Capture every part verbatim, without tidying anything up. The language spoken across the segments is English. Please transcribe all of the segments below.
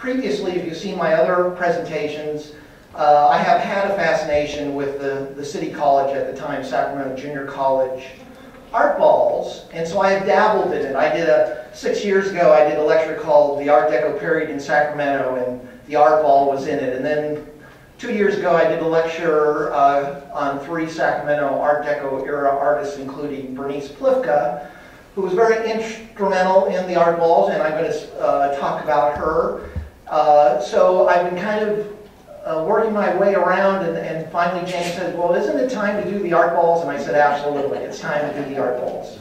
previously, if you've seen my other presentations, uh, I have had a fascination with the, the city college at the time, Sacramento Junior College art balls, and so I have dabbled in it. I did a, six years ago, I did a lecture called The Art Deco Period in Sacramento, and the art ball was in it. And then two years ago, I did a lecture uh, on three Sacramento Art Deco era artists, including Bernice Plifka, who was very instrumental in the art balls, and I'm going to uh, talk about her. Uh, so I've been kind of uh, working my way around, and, and finally James said, well, isn't it time to do the art balls? And I said, absolutely, it's time to do the art balls.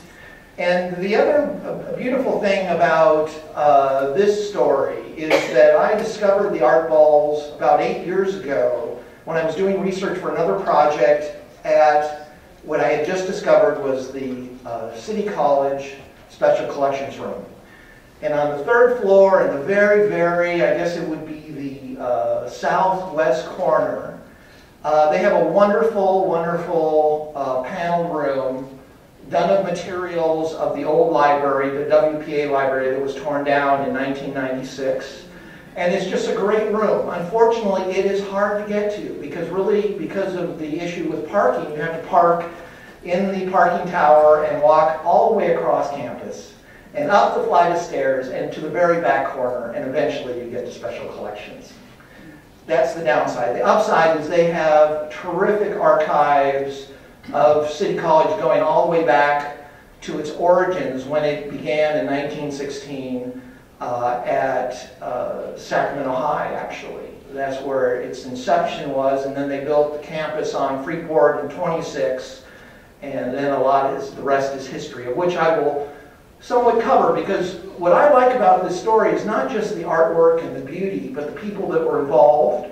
And the other beautiful thing about uh, this story is that I discovered the art balls about eight years ago when I was doing research for another project at what I had just discovered was the uh, City College Special Collections Room. And on the third floor, in the very, very, I guess it would be the uh, southwest corner, uh, they have a wonderful, wonderful uh, panel room done of materials of the old library, the W P A library that was torn down in nineteen ninety-six. And it's just a great room. Unfortunately, it is hard to get to because really, because of the issue with parking, you have to park in the parking tower and walk all the way across campus and up the flight of stairs and to the very back corner, and eventually you get to special collections. That's the downside. The upside is they have terrific archives of City College going all the way back to its origins when it began in nineteen sixteen uh, at uh, Sacramento High, actually. That's where its inception was, and then they built the campus on Freeport in twenty-six, and then a lot is, the rest is history, of which I will somewhat cover, because what I like about this story is not just the artwork and the beauty, but the people that were involved,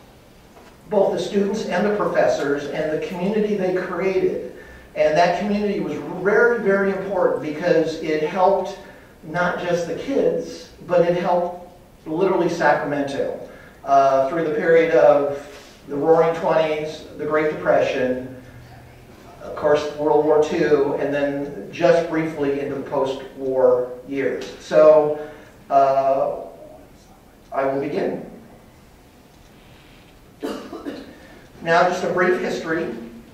both the students and the professors, and the community they created. And that community was very, very important because it helped not just the kids, but it helped literally Sacramento uh, through the period of the Roaring Twenties, the Great Depression, of course World War Two, and then just briefly into the post-war years. So uh, I will begin. Now, just a brief history.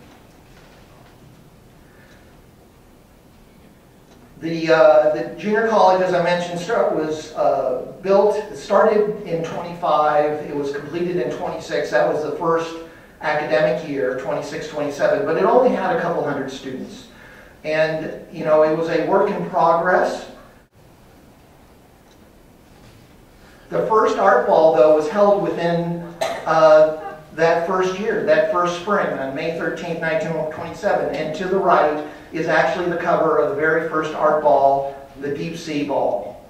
The, uh, the junior college, as I mentioned, start, was uh, built, it started in twenty-five, it was completed in twenty-six. That was the first academic year, twenty-six twenty-seven, but it only had a couple hundred students. And, you know, it was a work in progress. The first art ball, though, was held within uh, that first year, that first spring, on May thirteenth, nineteen twenty-seven. And to the right is actually the cover of the very first art ball, the Deep Sea Ball.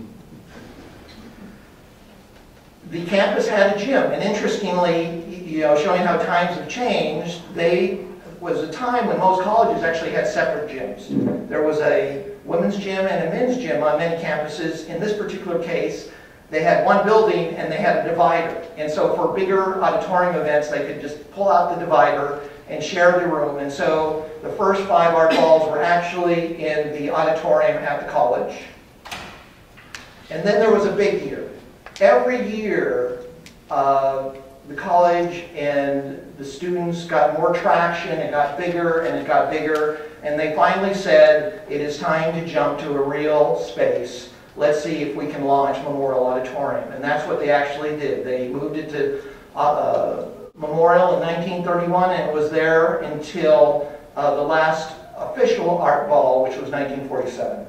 The campus had a gym, and interestingly, you know, showing how times have changed, they was a time when most colleges actually had separate gyms. There was a women's gym and a men's gym on many campuses. In this particular case, they had one building and they had a divider. And so for bigger auditorium events, they could just pull out the divider and share the room. And so the first five art balls were actually in the auditorium at the college. And then there was a big year. Every year, uh, the college and the students got more traction, it got bigger and it got bigger, and they finally said, it is time to jump to a real space. Let's see if we can launch Memorial Auditorium. And that's what they actually did. They moved it to uh, Memorial in nineteen thirty-one, and it was there until uh, the last official art ball, which was nineteen forty-seven.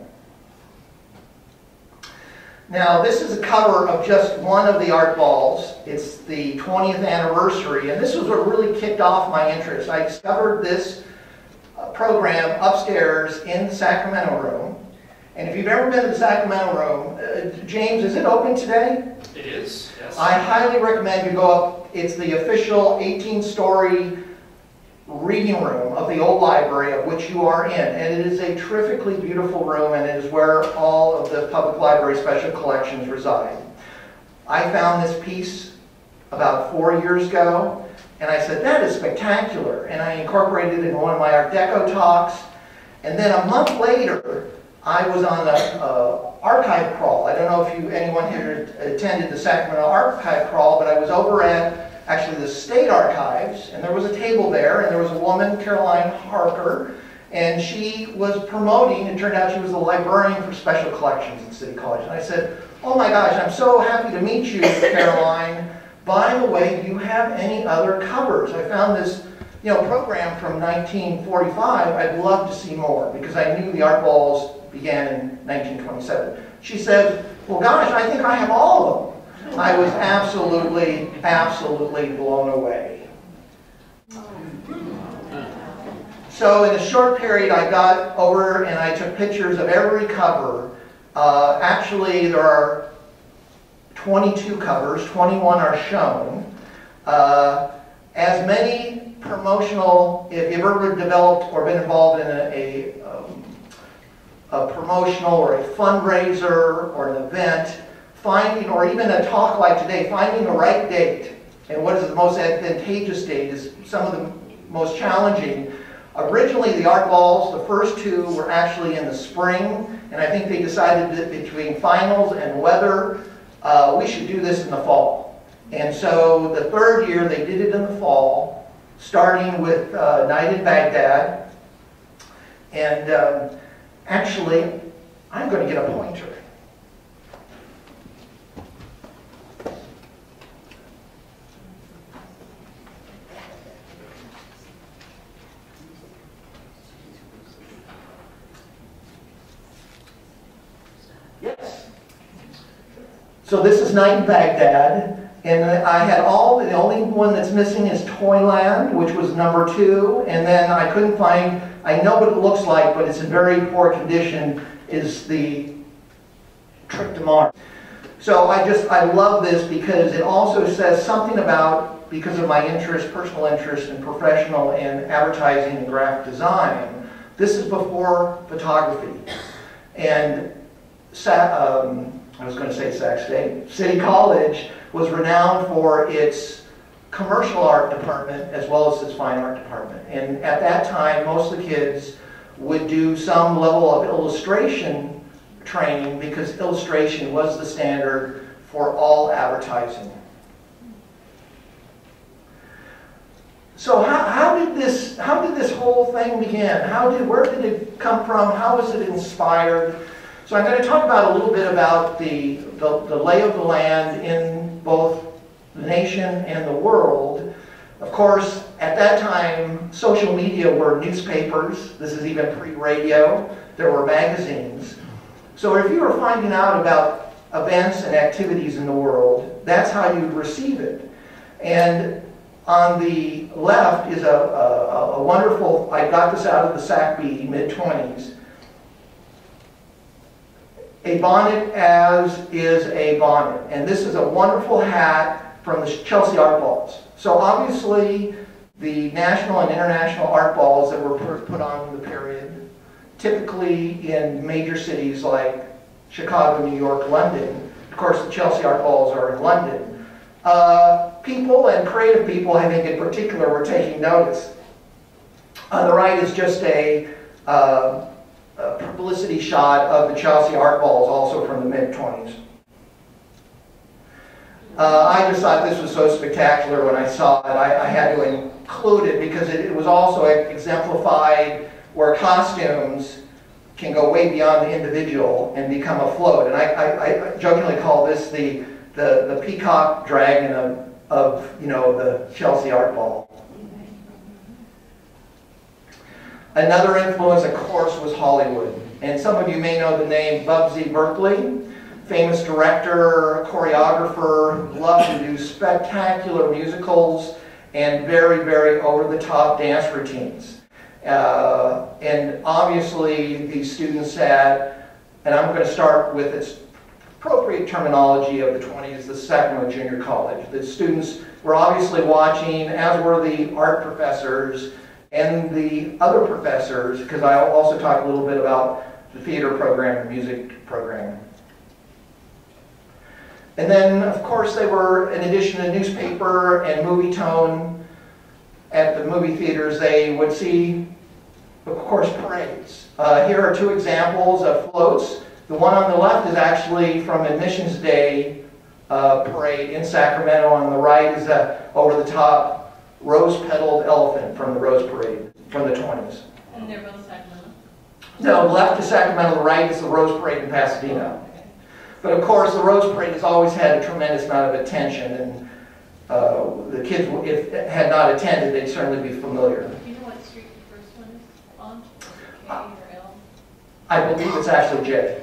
Now, this is a cover of just one of the art balls. It's the twentieth anniversary, and this was what really kicked off my interest. I discovered this uh, program upstairs in the Sacramento room. And if you've ever been to the Sacramento room, uh, James, is it open today? It is, yes. I highly recommend you go up. It's the official eighteen story reading room of the old library, of which you are in. And it is a terrifically beautiful room, and it is where all of the public library special collections reside. I found this piece about four years ago, and I said, that is spectacular. And I incorporated it in one of my Art Deco talks. And then a month later, I was on a, a archive crawl. I don't know if you, anyone here attended the Sacramento archive crawl, but I was over at actually the state archives, and there was a table there, and there was a woman, Caroline Harker, and she was promoting, it turned out she was the librarian for special collections at City College. And I said, oh my gosh, I'm so happy to meet you, Caroline. By the way, do you have any other covers? I found this you know, program from nineteen forty-five. I'd love to see more, because I knew the art balls began in nineteen twenty-seven. She said, well gosh, I think I have all of them. I was absolutely, absolutely blown away. So in a short period, I got over and I took pictures of every cover. Uh, actually, there are twenty-two covers, twenty-one are shown. Uh, as many promotional, if you've ever developed or been involved in a, a, um, a promotional or a fundraiser or an event, finding, or even a talk like today, finding the right date and what is the most advantageous date is some of the most challenging. Originally, the art balls, the first two were actually in the spring, and I think they decided that between finals and weather, uh, we should do this in the fall. And so the third year, they did it in the fall, starting with uh, Night in Baghdad. And um, actually, I'm going to get a pointer. Yes. So this is Night in Baghdad, and I had all, the only one that's missing is Toyland, which was number two, and then I couldn't find, I know what it looks like, but it's in very poor condition, is the Trip to Mars. So I just, I love this because it also says something about, because of my interest, personal interest in professional and advertising and graphic design, this is before photography. And um, I was going to say Sac State, City College was renowned for its commercial art department as well as its fine art department. And at that time, most of the kids would do some level of illustration training because illustration was the standard for all advertising. So how, how did this how did this whole thing begin? How did where did it come from? How was it inspired? So I'm going to talk about a little bit about the, the, the lay of the land in both the nation and the world. Of course, at that time, social media were newspapers. This is even pre-radio. There were magazines. So if you were finding out about events and activities in the world, that's how you'd receive it. And on the left is a, a, a wonderful, I got this out of the S A C B, mid twenties. A bonnet as is a bonnet. And this is a wonderful hat from the Chelsea Art Balls. So obviously, the national and international art balls that were put on in the period, typically in major cities like Chicago, New York, London. Of course, the Chelsea Art Balls are in London. Uh, people and creative people, I think in particular, were taking notice. On the right is just a uh, a publicity shot of the Chelsea Art Balls, also from the mid twenties. Uh, I just thought this was so spectacular when I saw it. I, I had to include it because it, it was also exemplified where costumes can go way beyond the individual and become a float. And I, I, I jokingly call this the, the, the peacock dragon of, of you know, the Chelsea Art Ball. Another influence, of course, was Hollywood. And some of you may know the name Bubsy Berkeley, famous director, choreographer, loved to do spectacular musicals and very, very over-the-top dance routines. Uh, and obviously, these students had, and I'm going to start with its appropriate terminology of the twenties, the Sacramento Junior College. The students were obviously watching, as were the art professors, and the other professors, because I'll also talk a little bit about the theater program and music program. And then, of course, they were, in addition to newspaper and movie tone, at the movie theaters, they would see of course, parades. Uh, here are two examples of floats. The one on the left is actually from Admissions Day uh, parade in Sacramento. On the right is a over-the-top rose-petaled elephant from the Rose Parade from the twenties. And they're both Sacramento? No, the left is Sacramento, the right is the Rose Parade in Pasadena. Okay. But of course, the Rose Parade has always had a tremendous amount of attention, and uh, the kids, if had not attended, they'd certainly be familiar. Do you know what street the first one is on? K or L? I believe it's actually J.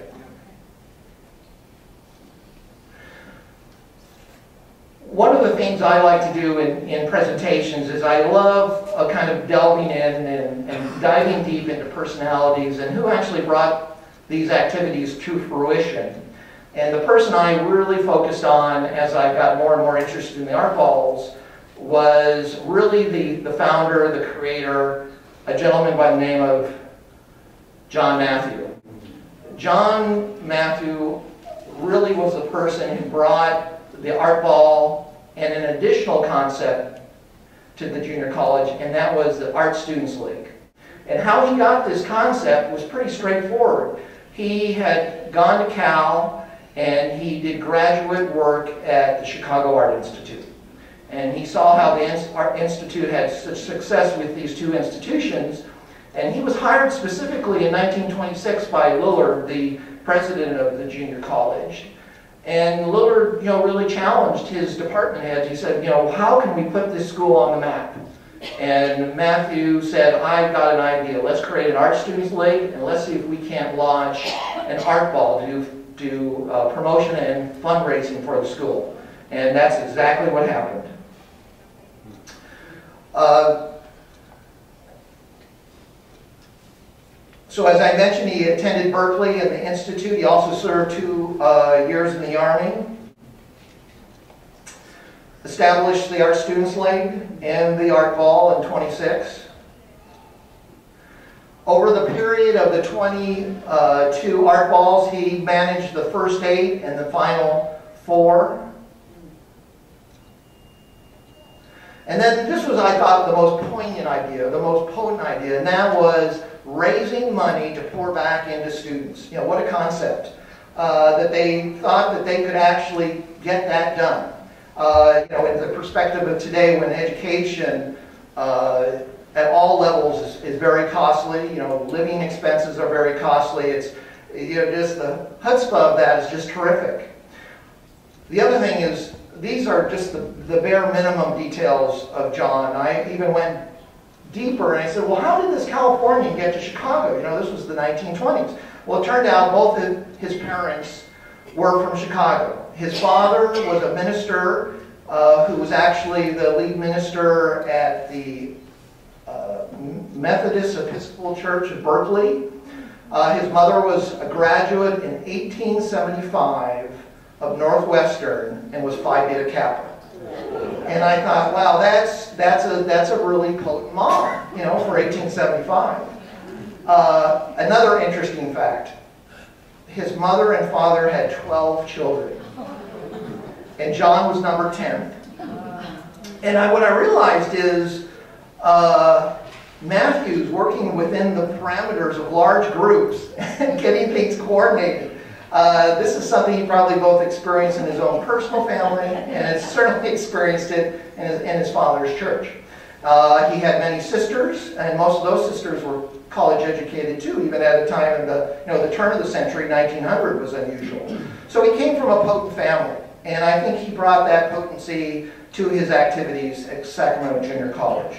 One of the things I like to do in, in presentations is I love uh, kind of delving in and, and diving deep into personalities and who actually brought these activities to fruition. And the person I really focused on as I got more and more interested in the art balls was really the, the founder, the creator, a gentleman by the name of John Matthew. John Matthew really was the person who brought the art ball and an additional concept to the junior college, and that was the Art Students League. And how he got this concept was pretty straightforward. He had gone to Cal and he did graduate work at the Chicago Art Institute. And he saw how the Art Institute had such success with these two institutions, and he was hired specifically in nineteen twenty-six by Lillard, the president of the junior college. And Lillard, you know, really challenged his department heads. He said, you know, how can we put this school on the map? And Matthew said, I've got an idea. Let's create an Art Students League, and let's see if we can't launch an art ball to do, do uh, promotion and fundraising for the school. And that's exactly what happened. Uh, So as I mentioned, he attended Berkeley and the Institute. He also served two uh, years in the Army. Established the Art Students League and the Art Ball in twenty-six. Over the period of the twenty-two Art Balls, he managed the first eight and the final four. And then this was, I thought, the most poignant idea, the most potent idea, and that was raising money to pour back into students. You know, what a concept. Uh, that they thought that they could actually get that done. Uh, you know, in the perspective of today, when education uh, at all levels is, is very costly, you know, living expenses are very costly. It's, you know, just the chutzpah of that is just terrific. The other thing is, these are just the, the bare minimum details of John. I even went deeper and I said, well, how did this Californian get to Chicago? You know, this was the nineteen twenties. Well, it turned out both his parents were from Chicago. His father was a minister uh, who was actually the lead minister at the uh, Methodist Episcopal Church of Berkeley. Uh, his mother was a graduate in eighteen seventy-five of Northwestern and was Phi Beta Kappa. And I thought, wow, that's that's a that's a really potent mom, you know, for eighteen seventy-five. Uh, another interesting fact: his mother and father had twelve children, and John was number ten. And I, what I realized is uh, Matthew's working within the parameters of large groups and getting things coordinated. Uh, this is something he probably both experienced in his own personal family and has certainly experienced it in his, in his father's church. Uh, he had many sisters, and most of those sisters were college educated too, even at a time in the, you know, the turn of the century, nineteen hundred was unusual. So he came from a potent family, and I think he brought that potency to his activities at Sacramento Junior College.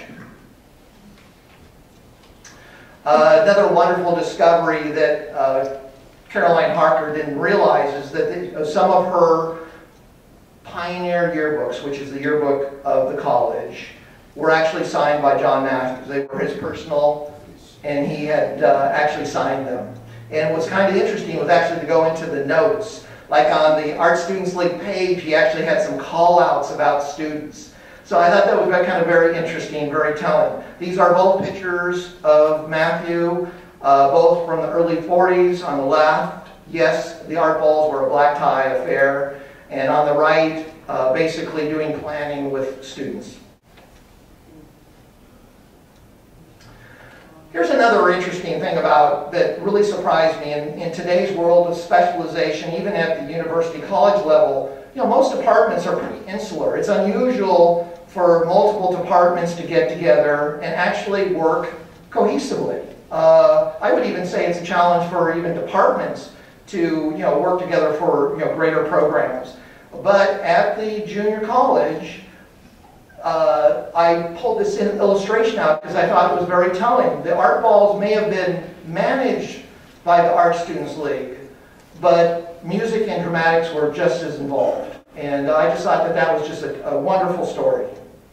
Uh, another wonderful discovery that uh, Caroline Harker didn't realize is that the, some of her pioneer yearbooks, which is the yearbook of the college, were actually signed by John Matthews. They were his personal, and he had uh, actually signed them. And what's kind of interesting was actually to go into the notes. Like on the Art Students League page, he actually had some call-outs about students. So I thought that was kind of very interesting, very telling. These are both pictures of Matthew, uh, both from the early forties. On the left, yes, the art balls were a black tie affair. And on the right, uh, basically doing planning with students. Here's another interesting thing about that really surprised me in, in today's world of specialization, even at the university college level. You know, most departments are pretty insular. It's unusual for multiple departments to get together and actually work cohesively. Uh, I would even say it's a challenge for even departments to, you know, work together for, you know, greater programs. But at the junior college, uh, I pulled this in illustration out because I thought it was very telling. The art balls may have been managed by the Art Students League, but music and dramatics were just as involved. And I just thought that that was just a, a wonderful story.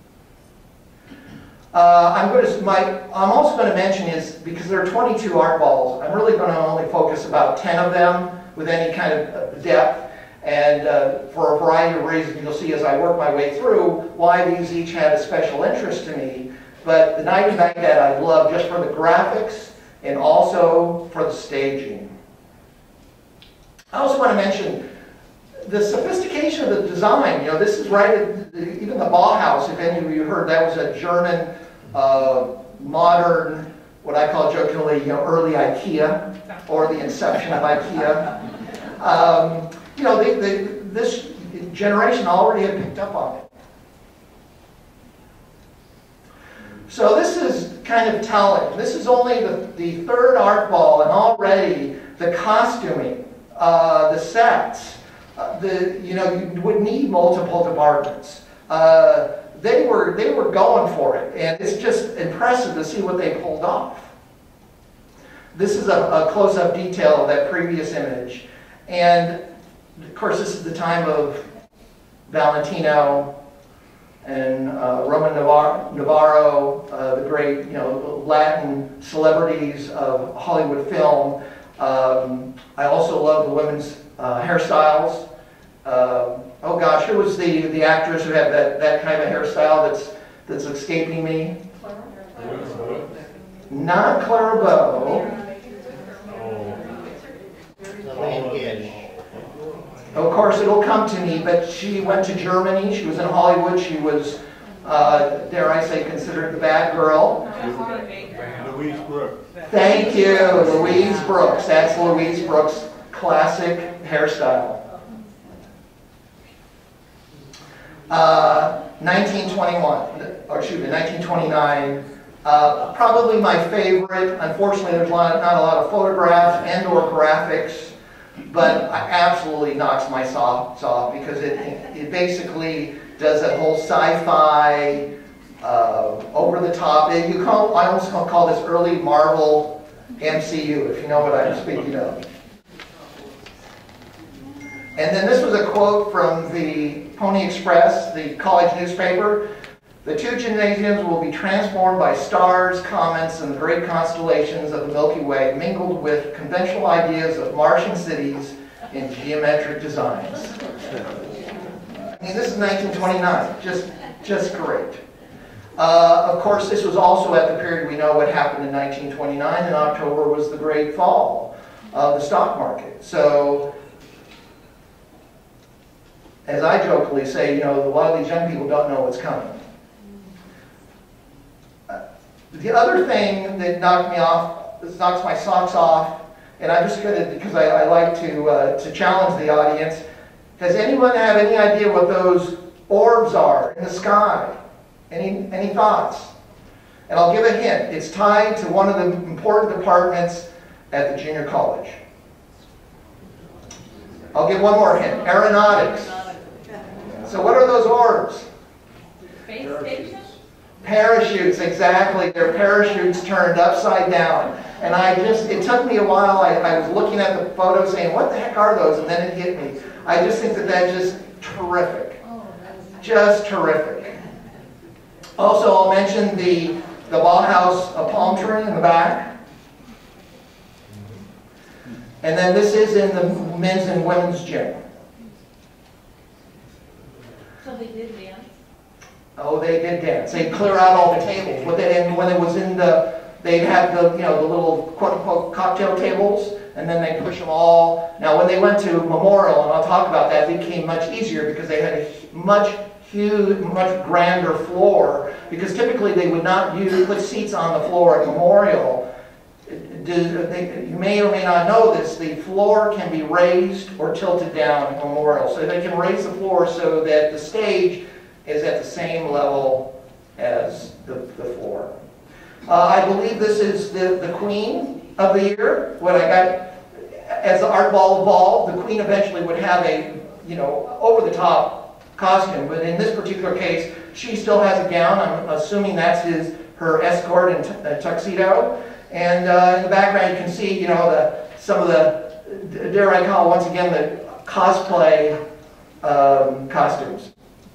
Uh, I'm, going to, my, I'm also going to mention is, because there are twenty-two art balls, I'm really going to only focus about ten of them with any kind of depth. And uh, for a variety of reasons, you'll see as I work my way through why these each had a special interest to me. But the Night in Baghdad I love just for the graphics and also for the staging. I also want to mention the sophistication of the design. You know, this is right at the, even the Bauhaus, if any of you heard, that was a German, uh, modern, what I call jokingly, you know, early IKEA, or the inception of IKEA. Um, you know, they, they, this generation already had picked up on it. So this is kind of telling. This is only the, the third art ball, and already the costuming, uh, the sets, uh, the, you know, you would need multiple departments. Uh, they were, they were going for it, and it's just impressive to see what they pulled off. This is a, a close-up detail of that previous image. And, of course, this is the time of Valentino and uh, Roman Navar Navarro, uh, the great, you know, Latin celebrities of Hollywood film. Um, I also love the women's uh, hairstyles. Uh, oh gosh, who was the the actress who had that that kind of hairstyle that's that's escaping me? Not Clara Bow. Of course, it'll come to me, but she went to Germany. She was in Hollywood. She was, uh, dare I say, considered the bad girl. Louise Brooks. Thank you, Louise Brooks. That's Louise Brooks' classic hairstyle. Uh, nineteen twenty-one, or excuse me, nineteen twenty-nine. Uh, probably my favorite. Unfortunately, there's a lot, not a lot of photographs and/or graphics. But it absolutely knocks my socks off because it, it basically does that whole sci-fi, uh, over-the-top. You call, I almost call this early Marvel M C U, if you know what I'm speaking of. And then this was a quote from the Pony Express, the college newspaper. The two gymnasiums will be transformed by stars, comets, and the great constellations of the Milky Way, mingled with conventional ideas of Martian cities and geometric designs. I mean, this is nineteen twenty-nine. Just, just great. Uh, of course, this was also at the period we know what happened in nineteen twenty-nine. In October was the great fall of the stock market. So, as I jokingly say, you know, a lot of these young people don't know what's coming. The other thing that knocked me off, that knocks my socks off, and I'm just going to, because I, I like to, uh, to challenge the audience, does anyone have any idea what those orbs are in the sky? Any, any thoughts? And I'll give a hint. It's tied to one of the important departments at the junior college. I'll give one more hint. Aeronautics. So what are those orbs? Space station? Parachutes, exactly. They're parachutes turned upside down. And I just, it took me a while. I, I was looking at the photo saying, what the heck are those? And then it hit me. I just think that that's just terrific. Just terrific. Also, I'll mention the, the Bauhaus a palm tree in the back. And then this is in the men's and women's gym. So they did dance? Oh, they did dance. They'd clear out all the tables. When, they, and when it was in the, they'd have the, you know, the little quote-unquote cocktail tables, and then they push them all. Now, when they went to Memorial, and I'll talk about that, it became much easier because they had a much huge, much grander floor, because typically they would not use, put seats on the floor at Memorial. They, you may or may not know this, the floor can be raised or tilted down at Memorial. So they can raise the floor so that the stage is at the same level as the, the floor. Uh, I believe this is the, the Queen of the Year. When I got, as the art ball evolved, the Queen eventually would have a, you know, over-the-top costume. But in this particular case, she still has a gown. I'm assuming that's his, her escort and t- tuxedo. And uh, in the background, you can see, you know, the, some of the, dare I call once again, the cosplay um, costumes.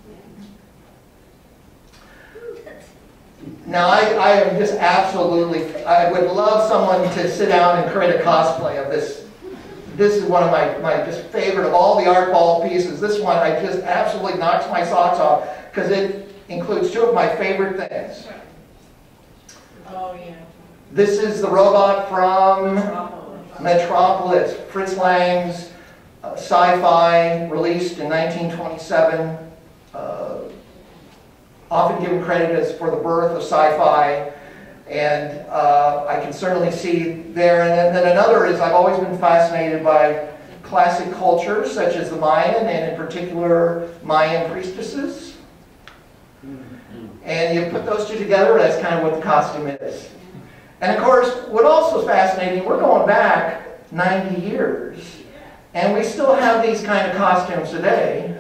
Now, I, I am just absolutely, I would love someone to sit down and create a cosplay of this. This is one of my, my just favorite of all the art ball pieces. This one, I just absolutely knocks my socks off because it includes two of my favorite things. Oh, yeah. This is the robot from Metropolis, Fritz Lang's uh, sci-fi, released in nineteen twenty-seven. Uh, often given credit as for the birth of sci-fi, and uh, I can certainly see there. And then, then another is I've always been fascinated by classic cultures such as the Mayan, and in particular Mayan priestesses. And you put those two together, that's kind of what the costume is. And of course, what also is fascinating, we're going back ninety years, and we still have these kind of costumes today.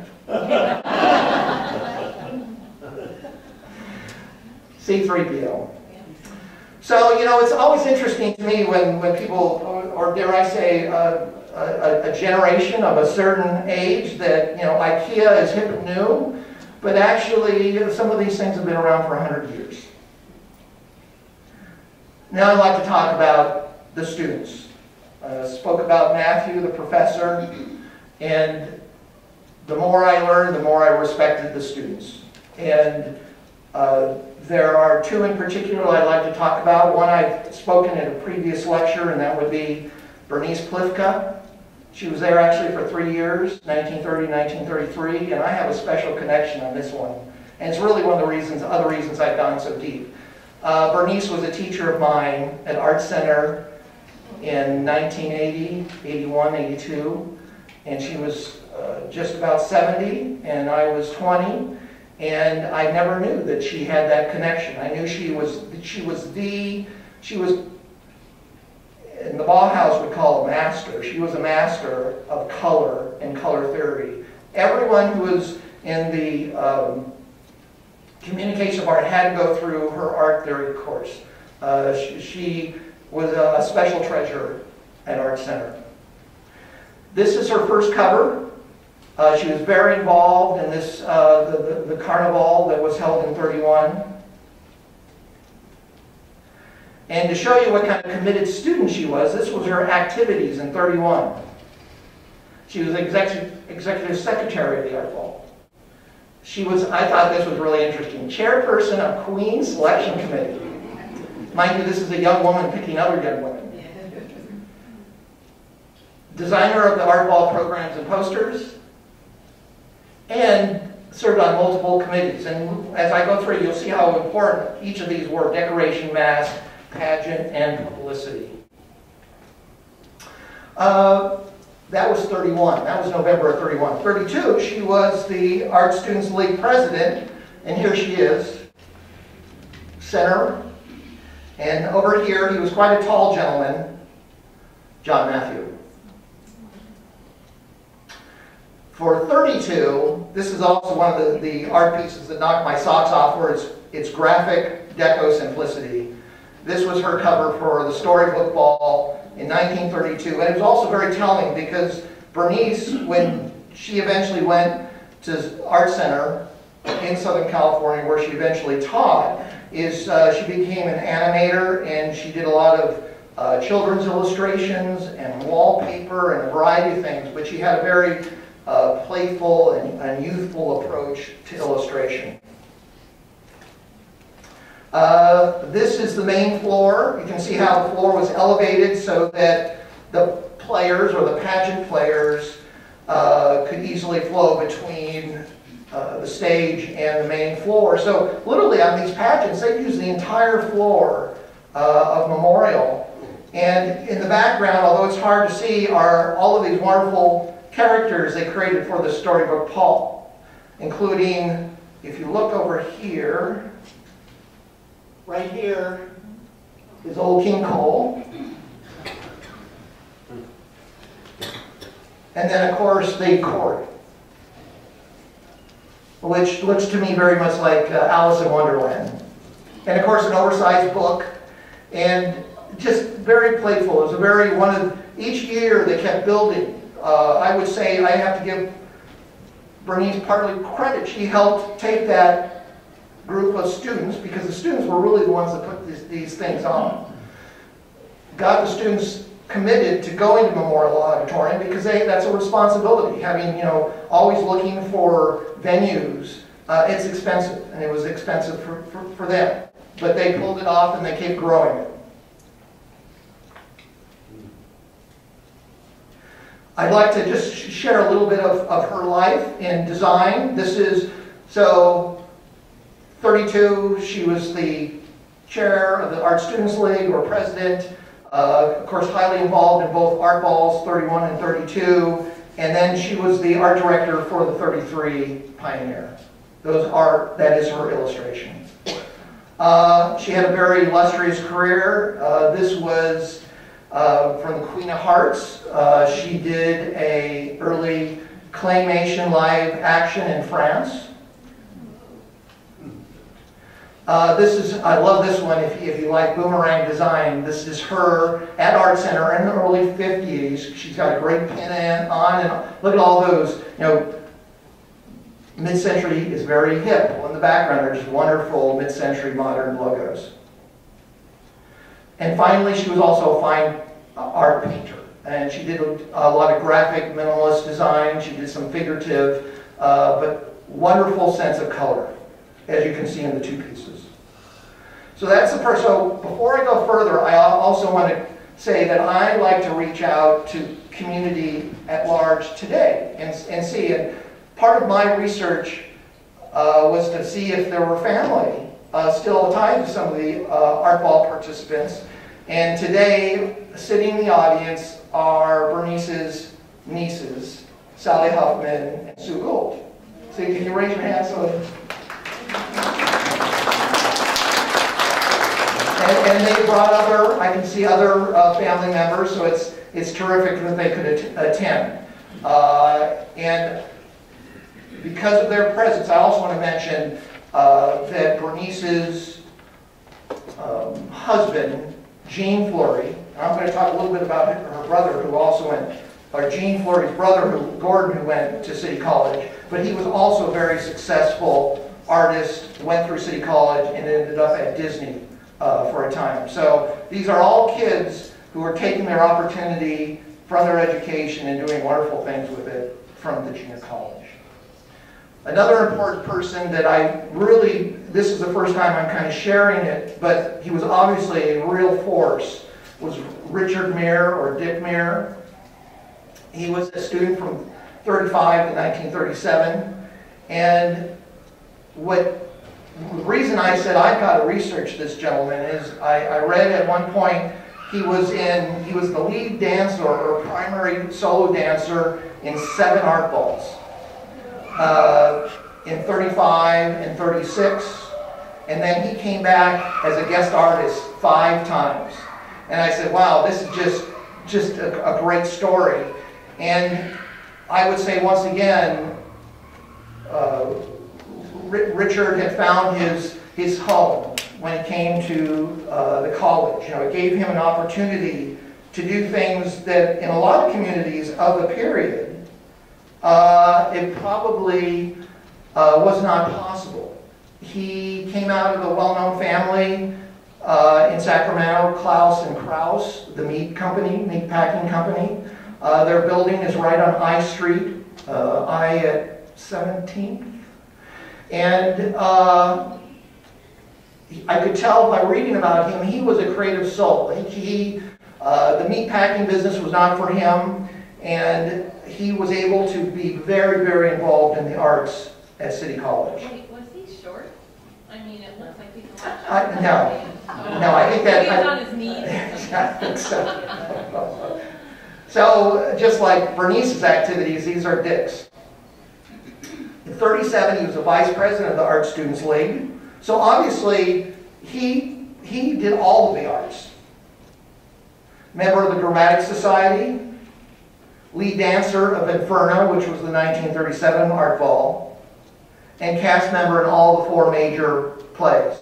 C three P O. So, you know, it's always interesting to me when, when people, or, or dare I say, uh, a, a generation of a certain age that, you know, IKEA is hip and new, but actually some of these things have been around for one hundred years. Now I'd like to talk about the students. I spoke about Matthew, the professor, and the more I learned, the more I respected the students. And uh, there are two in particular I'd like to talk about. One I've spoken at a previous lecture, and that would be Bernice Plifka. She was there actually for three years, nineteen thirty to nineteen thirty-three, and I have a special connection on this one. And it's really one of the reasons, other reasons I've gone so deep. Uh, Bernice was a teacher of mine at Art Center in nineteen eighty, eighty-one, eighty-two, and she was uh, just about seventy, and I was twenty, and I never knew that she had that connection. I knew she was, she was the, she was, in the Bauhaus would call a master. She was a master of color and color theory. Everyone who was in the um, communication of art had to go through her art theory course. Uh, she, she was a, a special treasure at Art Center. This is her first cover. Uh, she was very involved in this, uh, the, the, the carnival that was held in thirty-one. And to show you what kind of committed student she was, this was her activities in thirty-one. She was executive, executive secretary of the Art Ball. She was, I thought this was really interesting, chairperson of Queen Selection Committee. Mind you, this is a young woman picking other young women. Designer of the Art Ball programs and posters, and served on multiple committees. And as I go through, you'll see how important each of these were: decoration, mask, pageant, and publicity. Uh, That was thirty-one. That was November of thirty-one. thirty-two, she was the Art Students League president, and here she is, center. And over here, he was quite a tall gentleman, John Matthew. For thirty-two, this is also one of the, the art pieces that knocked my socks off, where it's, it's graphic deco simplicity. This was her cover for the Storybook Ball in nineteen thirty-two, and it was also very telling because Bernice, when she eventually went to Art Center in Southern California, where she eventually taught, is uh, she became an animator, and she did a lot of uh, children's illustrations and wallpaper and a variety of things, but she had a very uh, playful and, and youthful approach to illustration. Uh, this is the main floor. You can see how the floor was elevated so that the players, or the pageant players, uh, could easily flow between uh, the stage and the main floor. So literally on these pageants, they use the entire floor uh, of Memorial. And in the background, although it's hard to see, are all of these wonderful characters they created for the storybook pulp, including, if you look over here, right here is old King Cole. And then, of course, the court, which looks to me very much like uh, Alice in Wonderland. And, of course, an oversized book, and just very playful. It was a very, one of, each year they kept building. Uh, I would say I have to give Bernice partly credit. She helped take that group of students, because the students were really the ones that put these, these things on. Got the students committed to going to Memorial Auditorium, because they, that's a responsibility. Having, you know, always looking for venues, uh, it's expensive, and it was expensive for, for, for them. But they pulled it off and they kept growing it. I'd like to just share a little bit of, of her life in design. This is, so, thirty-two, she was the chair of the Art Students League, or president. Uh, of course, highly involved in both art balls, thirty-one and thirty-two. And then she was the art director for the thirty-three Pioneer. Those are, that is her illustration. Uh, she had a very illustrious career. Uh, this was Uh, from the Queen of Hearts. Uh, she did a early claymation live action in France. Uh, this is, I love this one if you, if you like boomerang design. This is her at Art Center in the early fifties. She's got a great pin in, on, and look at all those, you know, mid-century is very hip. Well, in the background are just wonderful mid-century modern logos. And finally, she was also a fine art painter. And she did a lot of graphic minimalist design. She did some figurative, uh, but wonderful sense of color, as you can see in the two pieces. So that's the first. So before I go further, I also want to say that I like to reach out to community at large today and, and see. And part of my research uh, was to see if there were family uh, still tied to some of the uh, art ball participants. And today, sitting in the audience are Bernice's nieces, Sally Huffman and Sue Gould. So can you raise your hands? So and, and they brought other, I can see other uh, family members, so it's, it's terrific that they could at attend. Uh, and because of their presence, I also want to mention uh, that Bernice's um, husband, Jean Fleury, I'm going to talk a little bit about her brother who also went, or Jean Fleury's brother, who, Gordon, who went to City College, but he was also a very successful artist, went through City College, and ended up at Disney uh, for a time. So these are all kids who are taking their opportunity from their education and doing wonderful things with it from the junior college. Another important person that I really, this is the first time I'm kind of sharing it, but he was obviously a real force, was Richard Meir, or Dick Meir. He was a student from thirty-five to nineteen thirty-seven, and what the reason I said I've got to research this gentleman is I, I read at one point he was in, he was the lead dancer or primary solo dancer in seven art balls. Uh, in thirty-five and thirty-six, and then he came back as a guest artist five times. And I said, wow, this is just, just a, a great story. And I would say once again, uh, Richard had found his, his home when it came to uh, the college. You know, it gave him an opportunity to do things that in a lot of communities of the period, Uh, it probably uh, was not possible. He came out of a well-known family uh, in Sacramento, Klaus and Kraus, the meat company, meat packing company. Uh, their building is right on I Street, uh, I at seventeenth. And uh, I could tell by reading about him, he was a creative soul. He, he uh, the meat packing business was not for him, and he was able to be very, very involved in the arts at City College. Wait, was he short? I mean, it looks like he's a lot I, shorter. no, no, I think that. Maybe I, he's on his knees. I think so. So, just like Bernice's activities, these are Dick's. In thirty-seven, he was the vice president of the Art Students League. So obviously, he, he did all of the arts. Member of the Dramatic Society, lead dancer of Inferno, which was the nineteen thirty-seven Art Ball, and cast member in all the four major plays.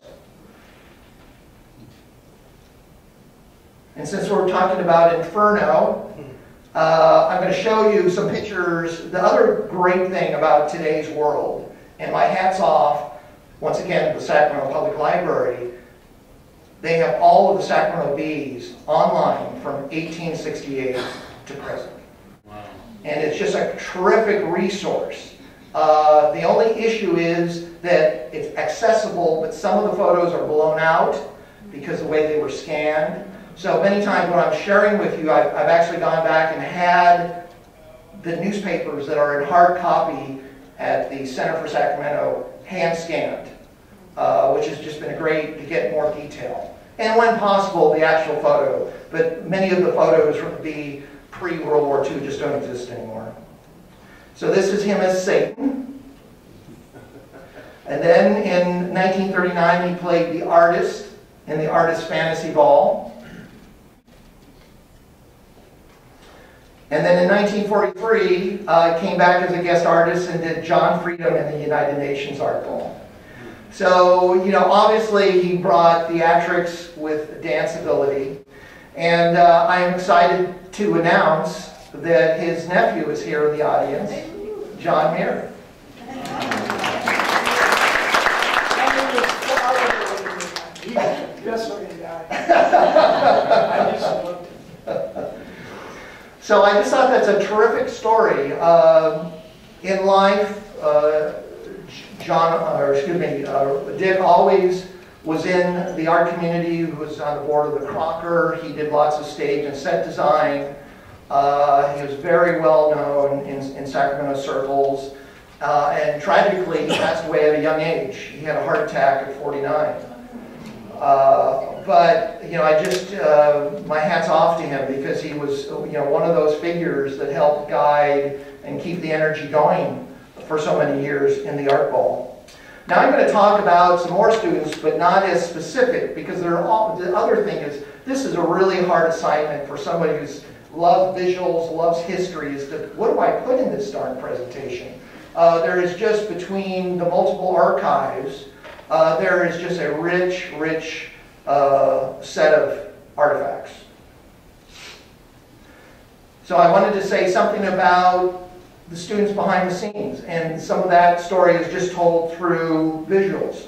And since we're talking about Inferno, uh, I'm going to show you some pictures. The other great thing about today's world, and my hat's off, once again, to the Sacramento Public Library, they have all of the Sacramento Bees online from eighteen sixty-eight to present. Wow. And it's just a terrific resource. Uh, the only issue is that it's accessible, but some of the photos are blown out because of the way they were scanned. So many times when I'm sharing with you, I've, I've actually gone back and had the newspapers that are in hard copy at the Center for Sacramento hand scanned, uh, which has just been great to get more detail. And when possible, the actual photo. But many of the photos from the Bee pre-World War Two just don't exist anymore. So this is him as Satan. And then in nineteen thirty-nine, he played the artist in the Artist Fantasy Ball. And then in nineteen forty-three, uh, came back as a guest artist and did John Freedom in the United Nations Art Ball. So, you know, obviously he brought theatrics with dance ability. And uh, I am excited to announce that his nephew is here in the audience, John Muir. So I just thought that's a terrific story. Uh, in life, uh, John, or excuse me, uh, Dick always was in the art community. He was on the board of the Crocker. He did lots of stage and set design. Uh, he was very well known in, in Sacramento circles. Uh, and tragically, he passed away at a young age. He had a heart attack at forty-nine. Uh, but, you know, I just, uh, my hat's off to him because he was, you know, one of those figures that helped guide and keep the energy going for so many years in the Art Ball. Now I'm going to talk about some more students, but not as specific, because they're all, the other thing is, this is a really hard assignment for somebody who's loves visuals, loves history, is to, what do I put in this darn presentation? Uh, there is just, between the multiple archives, uh, there is just a rich, rich uh, set of artifacts. So I wanted to say something about the students behind the scenes, and some of that story is just told through visuals.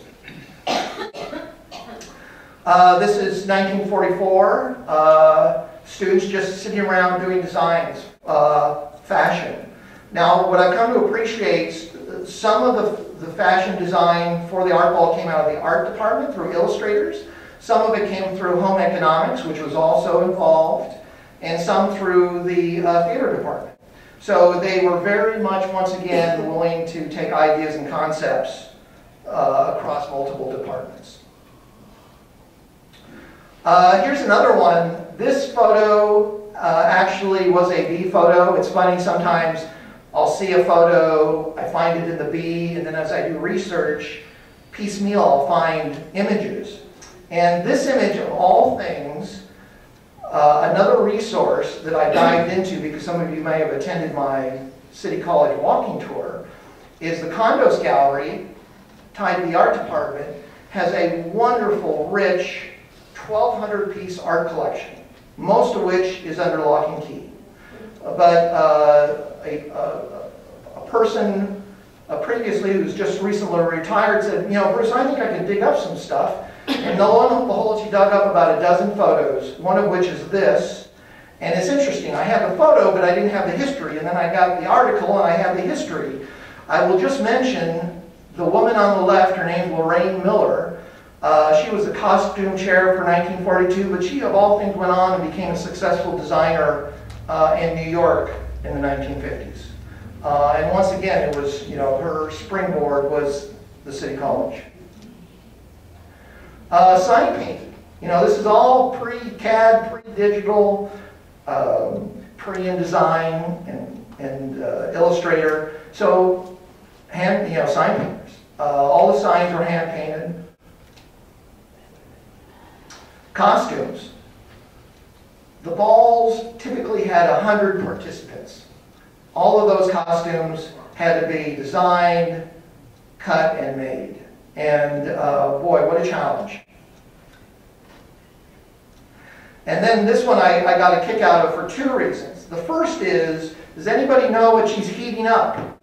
Uh, this is nineteen forty-four. Uh, students just sitting around doing designs, uh, fashion. Now, what I've come to appreciate, some of the, the fashion design for the Art Ball came out of the art department through illustrators. Some of it came through home economics, which was also involved, and some through the uh, theater department. So they were very much, once again, willing to take ideas and concepts uh, across multiple departments. Uh, here's another one. This photo uh, actually was a Bee photo. It's funny, sometimes I'll see a photo, I find it in the Bee, and then as I do research, piecemeal, I'll find images. And this image, of all things, Uh, another resource that I dived into, because some of you may have attended my City College walking tour, is the Condos Gallery, tied to the art department, has a wonderful, rich, twelve hundred piece art collection, most of which is under lock and key. But uh, a, a, a person uh, previously, who's just recently retired, said, you know, Bruce, I think I can dig up some stuff. And lo and behold, she dug up about a dozen photos, one of which is this. And it's interesting, I have the photo, but I didn't have the history. And then I got the article, and I have the history. I will just mention the woman on the left, her name is Lorraine Miller. Uh, she was the costume chair for nineteen forty-two, but she, of all things, went on and became a successful designer uh, in New York in the nineteen fifties. Uh, and once again, it was, you know, her springboard was the City College. Uh, sign painting. You know, this is all pre-C A D, pre-digital, um, pre-InDesign and, and uh, Illustrator. So, hand, you know, sign painters. Uh, all the signs were hand painted. Costumes. The balls typically had one hundred participants. All of those costumes had to be designed, cut, and made. And uh, boy, what a challenge. And then this one I, I got a kick out of for two reasons. The first is, does anybody know what she's heating up?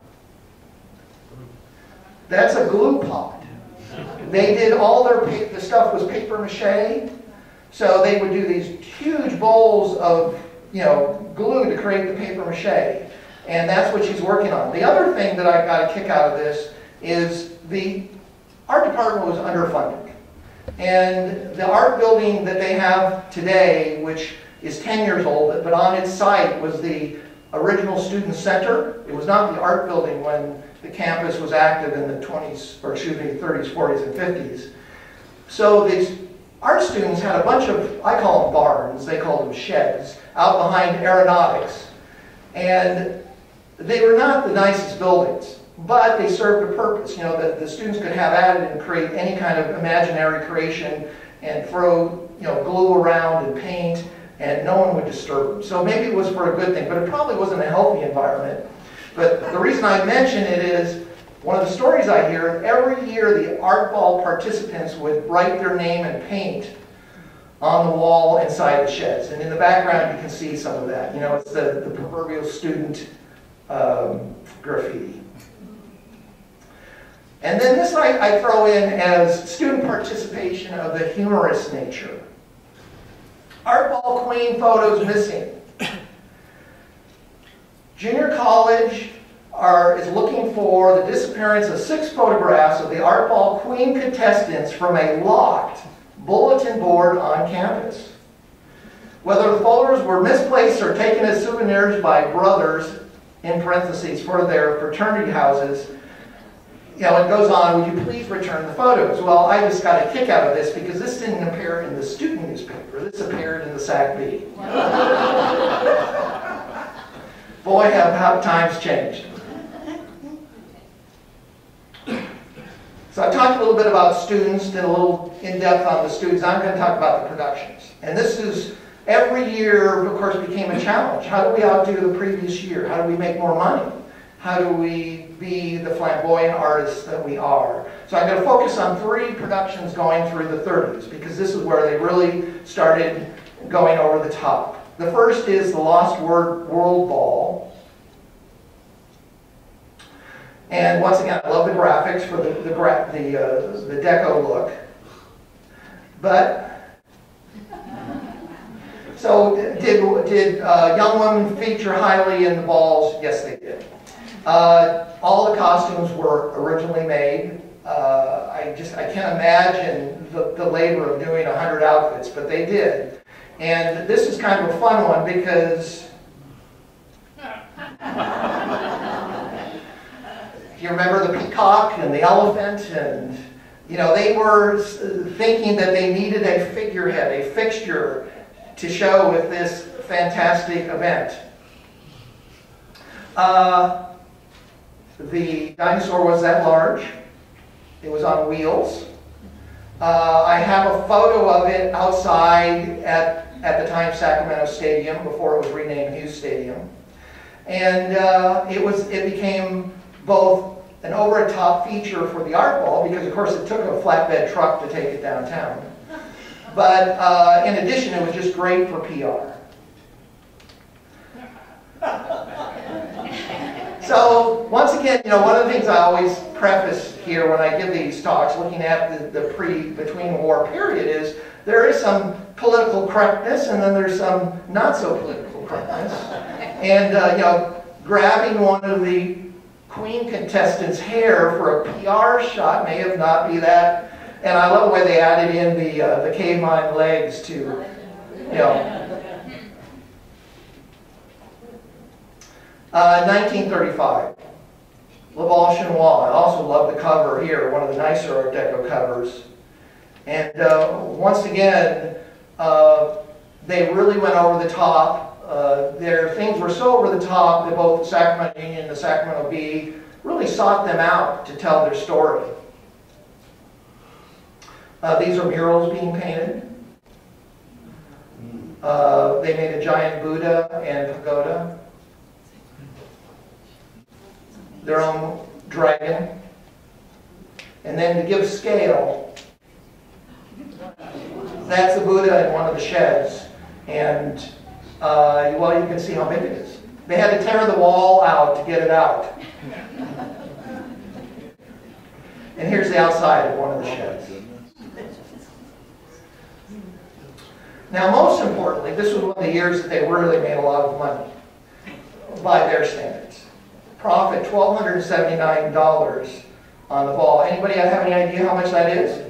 That's a glue pot. They did all their, the stuff was paper mache. So they would do these huge bowls of, you know, glue to create the paper mache. And that's what she's working on. The other thing that I got a kick out of this is the art department was underfunded. And the art building that they have today, which is ten years old, but on its site was the original student center. It was not the art building when the campus was active in the twenties, or excuse me, thirties, forties, and fifties. So these art students had a bunch of, I call them barns, they called them sheds, out behind aeronautics. And they were not the nicest buildings, but they served a purpose. You know, that the students could have at it and create any kind of imaginary creation and throw, you know, glue around and paint, and no one would disturb them. So maybe it was for a good thing, but it probably wasn't a healthy environment. But the reason I mention it is, one of the stories I hear, every year the art ball participants would write their name and paint on the wall inside the sheds. And in the background you can see some of that. You know, it's the, the proverbial student um, graffiti. And then this I, I throw in as student participation of the humorous nature. Art ball queen photos missing. Junior college are, is looking for the disappearance of six photographs of the art ball queen contestants from a locked bulletin board on campus. Whether the photos were misplaced or taken as souvenirs by brothers, in parentheses, for their fraternity houses, you know, it goes on, would you please return the photos? Well, I just got a kick out of this because this didn't appear in the student newspaper. This appeared in the Sac B. Boy, have how times changed. So I talked a little bit about students, did a little in-depth on the students. I'm going to talk about the productions. And this is, every year, of course, became a challenge. How do we outdo the previous year? How do we make more money? How do we be the flamboyant artists that we are? So I'm going to focus on three productions going through the thirties, because this is where they really started going over the top. The first is the Lost Word World Ball. And once again, I love the graphics for the, the, gra the, uh, the deco look. But, so did, did uh, young women feature highly in the balls? Yes, they did. Uh, all the costumes were originally made. Uh, I just, I can't imagine the, the labor of doing a hundred outfits, but they did. And this is kind of a fun one because you remember the peacock and the elephant, and you know, they were thinking that they needed a figurehead, a fixture to show with this fantastic event. Uh, the dinosaur was that large. It was on wheels. Uh, I have a photo of it outside at, at the time Sacramento Stadium before it was renamed Hughes Stadium. And uh, it, was, it became both an over-the-top feature for the art ball, because of course it took a flatbed truck to take it downtown. But uh, in addition, it was just great for P R. So once again, you know, one of the things I always preface here when I give these talks, looking at the, the pre-between-war period, is there is some political correctness, and then there's some not so political correctness. And uh, you know, grabbing one of the queen contestants' hair for a P R shot may have not be that. And I love the way they added in the uh, the caveman legs to, you know. Uh, nineteen thirty-five. Laval Chinois. I also love the cover here, one of the nicer Art Deco covers. And uh, once again, uh, they really went over the top. Uh, their things were so over the top that both the Sacramento Union and the Sacramento Bee really sought them out to tell their story. Uh, these are murals being painted. Uh, they made a giant Buddha and pagoda. Their own dragon. And then to give scale, that's the Buddha in one of the sheds. And, uh, well, you can see how big it is. They had to tear the wall out to get it out. And here's the outside of one of the sheds. Now, most importantly, this was one of the years that they really made a lot of money by their standards. Profit, one thousand two hundred seventy-nine dollars on the ball. Anybody have any idea how much that is?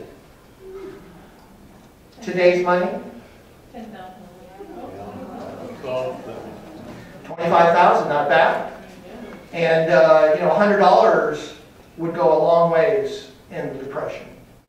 Today's money? ten thousand. twenty-five thousand dollars, not bad. And, uh, you know, one hundred dollars would go a long ways in the Depression.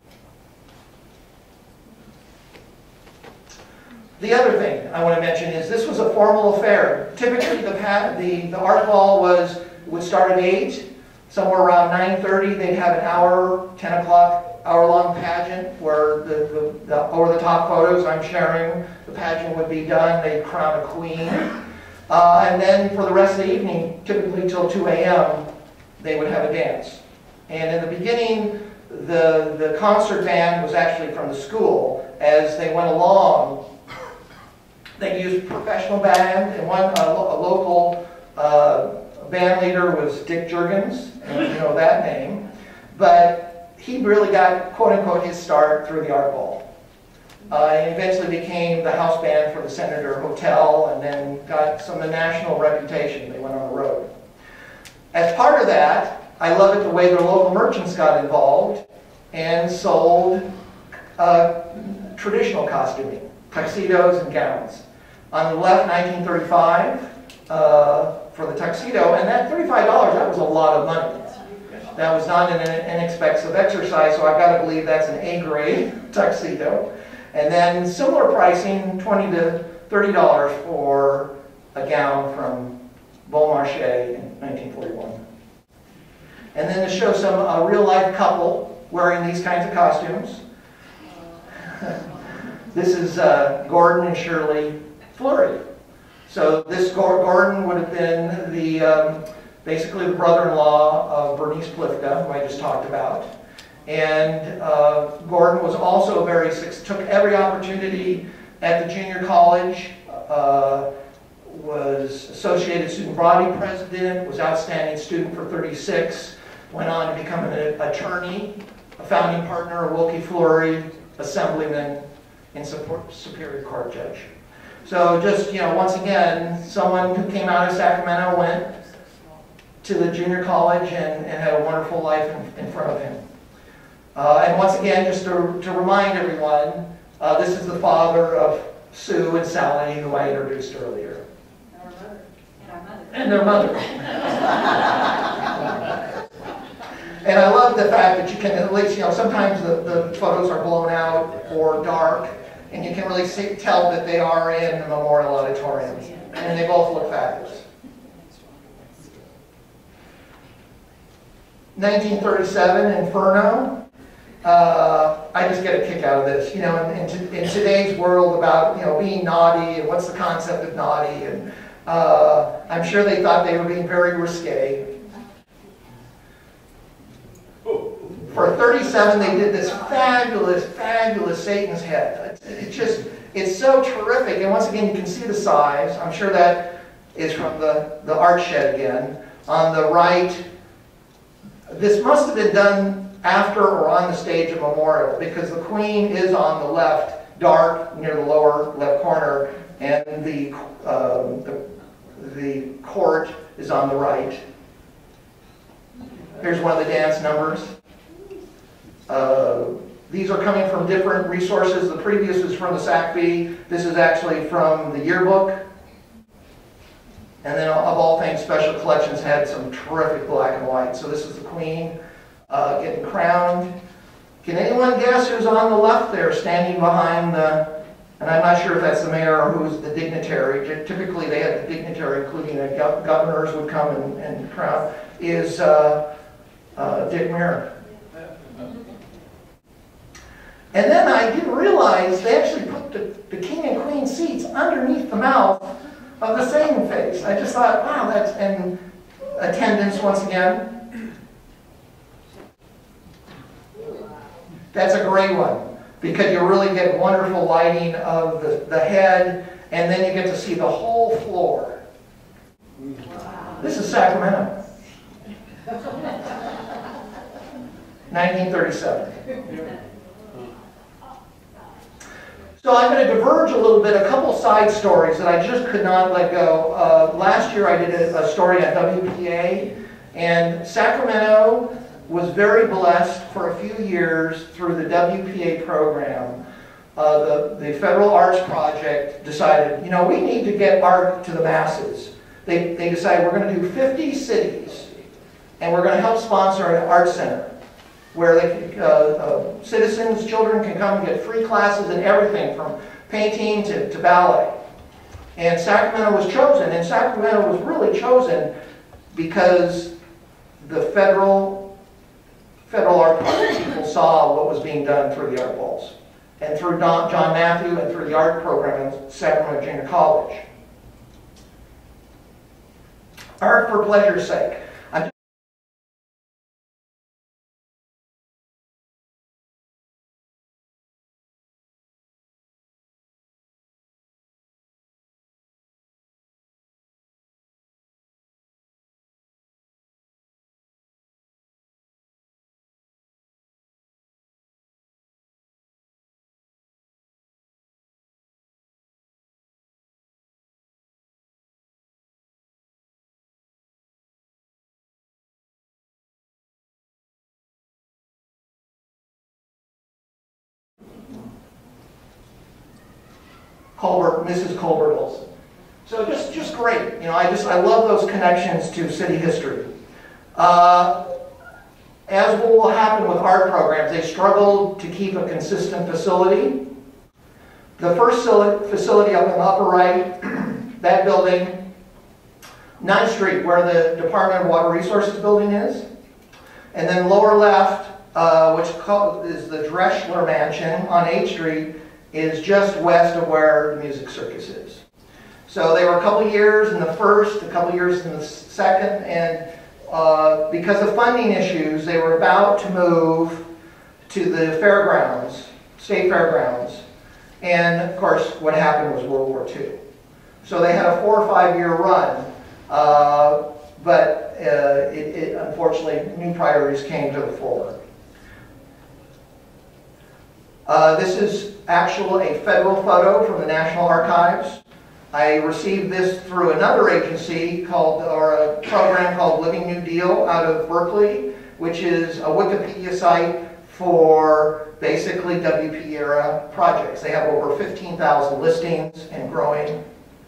The other thing I want to mention is this was a formal affair. Typically, the, the, the art ball was, would start at eight. Somewhere around nine thirty, they'd have an hour, ten o'clock, hour-long pageant where the, the, the over-the-top photos I'm sharing, the pageant would be done. They'd crown a queen. Uh, and then for the rest of the evening, typically till two A M, they would have a dance. And in the beginning, the, the concert band was actually from the school. As they went along, they used a professional band, and one a, a local uh, band leader was Dick Juergens, and you know that name. But he really got, quote-unquote, his start through the art ball. Uh, and eventually became the house band for the Senator Hotel, and then got some of the national reputation. They went on the road. As part of that, I love it the way their local merchants got involved and sold uh, traditional costuming, tuxedos and gowns. On the left, nineteen thirty-five uh, for the tuxedo, and that thirty-five dollars, that was a lot of money. That was not an inexpensive exercise, so I've got to believe that's an A-grade tuxedo. And then similar pricing, twenty to thirty dollars for a gown from Beaumarchais in nineteen forty-one. And then to show some a real-life couple wearing these kinds of costumes. This is uh, Gordon and Shirley Fleury. So this Gordon would have been the um, basically the brother-in-law of Bernice Plifka, who I just talked about. And uh, Gordon was also very, took every opportunity at the junior college, uh, was Associated Student Body President, was outstanding student for thirty-six, went on to become an attorney, a founding partner of Wilkie Fleury, assemblyman, and Superior Court judge. So just, you know, once again, someone who came out of Sacramento went to the junior college and, and had a wonderful life in, in front of him. Uh, and once again, just to, to remind everyone, uh, this is the father of Sue and Sally, who I introduced earlier. And their mother. And I love the fact that you can at least, you know, sometimes the, the photos are blown out or dark, and you can really see, tell that they are in the Memorial Auditorium. And they both look fabulous. nineteen thirty-seven, Inferno. Uh, I just get a kick out of this. You know, in, in, in today's world about, you know, being naughty and what's the concept of naughty, and uh, I'm sure they thought they were being very risque. For thirty-seven, they did this fabulous, fabulous Satan's head. It's, it's just, it's so terrific. And once again, you can see the size. I'm sure that is from the, the art shed again. On the right, this must have been done after or on the stage of Memorial, because the Queen is on the left, dark, near the lower left corner, and the, um, the, the court is on the right. Here's one of the dance numbers. Uh, these are coming from different resources. The previous is from the S A C B. This is actually from the yearbook. And then of all things, Special Collections had some terrific black and white. So this is the Queen uh, getting crowned. Can anyone guess who's on the left there standing behind the, and I'm not sure if that's the mayor or who's the dignitary. Typically they had the dignitary, including the gov governors would come and, and crown, is uh, uh, Dick Muir. And then I didn't realize they actually put the, the king and queen seats underneath the mouth of the saying face. I just thought, wow, that's, and attendance once again. That's a great one, because you really get wonderful lighting of the, the head, and then you get to see the whole floor. This is Sacramento. nineteen thirty-seven. So I'm going to diverge a little bit, a couple side stories that I just could not let go. Uh, last year I did a, a story on W P A, and Sacramento was very blessed for a few years through the W P A program. Uh, the, the Federal Arts Project decided, you know, we need to get art to the masses. They, they decided we're going to do fifty cities, and we're going to help sponsor an art center, where they, uh, uh, citizens, children can come and get free classes in everything from painting to, to ballet. And Sacramento was chosen, and Sacramento was really chosen because the federal, federal art project people saw what was being done through the art balls, and through Don, John Matthew and through the art program at Sacramento Junior College. Art for pleasure's sake. Colbert, Missus Colbert Olson. So just, just great. You know, I just, I love those connections to city history. Uh, as will happen with art programs, they struggled to keep a consistent facility. The first facility up in the upper right, that building, ninth Street, where the Department of Water Resources building is. And then lower left, uh, which is the Dreschler Mansion on eighth Street, is just west of where the Music Circus is. So they were a couple years in the first, a couple years in the second, and uh, because of funding issues, they were about to move to the fairgrounds, state fairgrounds. And of course, what happened was World War Two. So they had a four or five year run, uh, but uh, it, it, unfortunately, new priorities came to the fore. Uh, this is actually a federal photo from the National Archives. I received this through another agency called, or a program called Living New Deal out of Berkeley, which is a Wikipedia site for basically W P era projects. They have over fifteen thousand listings and growing.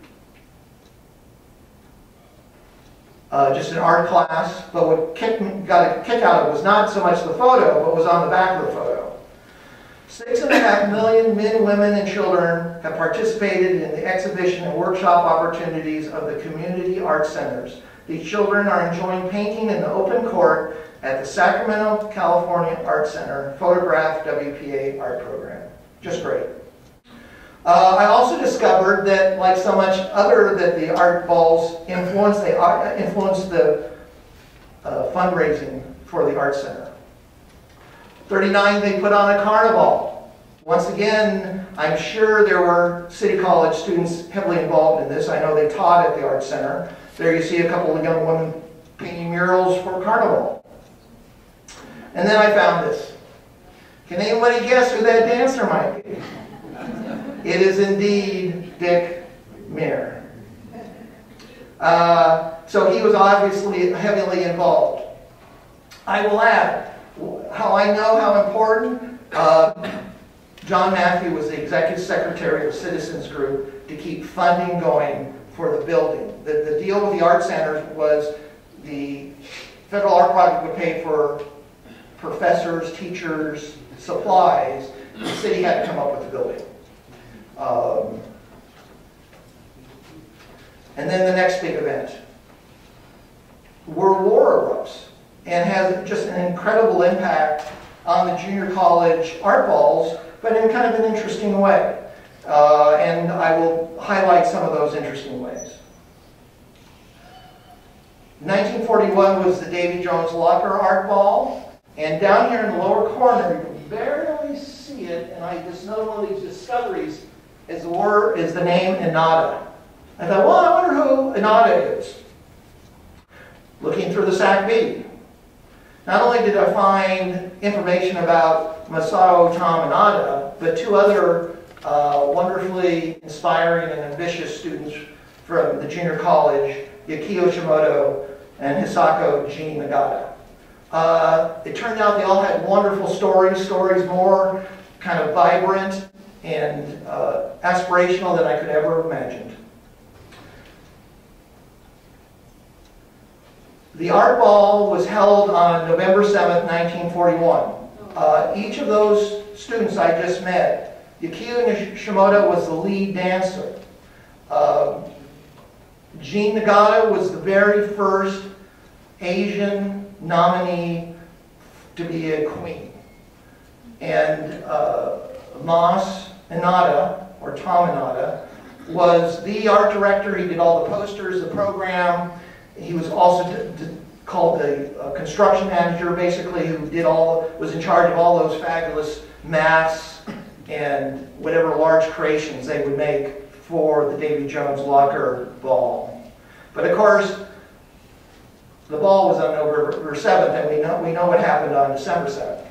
Uh, just an art class, but what kicked me, got a kick out of it was not so much the photo, but was on the back of the photo. Six and a half million men, women, and children have participated in the exhibition and workshop opportunities of the community art centers. These children are enjoying painting in the open court at the Sacramento, California Art Center Photograph W P A art program. Just great. Uh, I also discovered that, like so much other that the art balls influence, they influence the uh, fundraising for the art center. thirty-nine, they put on a carnival. Once again, I'm sure there were City College students heavily involved in this. I know they taught at the Art Center. There you see a couple of young women painting murals for carnival. And then I found this. Can anybody guess who that dancer might be? It is indeed Dick Muir. Uh, so he was obviously heavily involved. I will add, how I know how important, uh, John Matthew was the executive secretary of the Citizens Group to keep funding going for the building. The, the deal with the art centers was the federal art project would pay for professors, teachers, supplies. The city had to come up with the building. Um, and then the next big event. World War erupts and has just an incredible impact on the junior college art balls, but in kind of an interesting way. Uh, and I will highlight some of those interesting ways. nineteen forty-one was the Davy Jones Locker Art Ball, and down here in the lower corner, you can barely see it, and I just know one of these discoveries is the word is the name Inada. I thought, well, I wonder who Inada is. Looking through the S A C B, not only did I find information about Masao Tom Inada, but two other uh, wonderfully inspiring and ambitious students from the junior college, Yukio Shimoto and Hisako Jean Nagata. Uh, it turned out they all had wonderful stories, stories more kind of vibrant and uh, aspirational than I could ever have imagined. The art ball was held on November seventh, nineteen forty-one. Uh, each of those students I just met, Yukio Nishimoto was the lead dancer. Uh, Jean Nagata was the very first Asian nominee to be a queen. And uh, Mas Inada, or Tom Inada, was the art director. He did all the posters, the program. He was also d d called the uh, construction manager, basically, who did all, was in charge of all those fabulous masks and whatever large creations they would make for the Davy Jones Locker Ball. But of course, the ball was on November seventh, and we know, we know what happened on December seventh.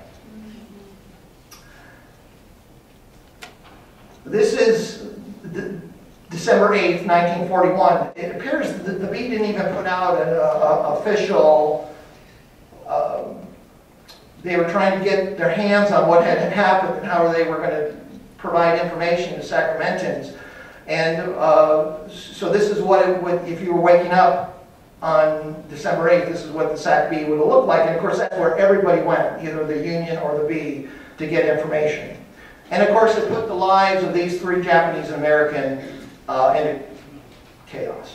This is the, December eighth, nineteen forty-one. It appears that the Bee didn't even put out an uh, official, um, they were trying to get their hands on what had happened and how they were going to provide information to Sacramentans. And uh, so this is what it would, if you were waking up on December eighth, this is what the Sac Bee would have looked like. And of course, that's where everybody went, either the Union or the Bee, to get information. And of course, it put the lives of these three Japanese American uh, into chaos.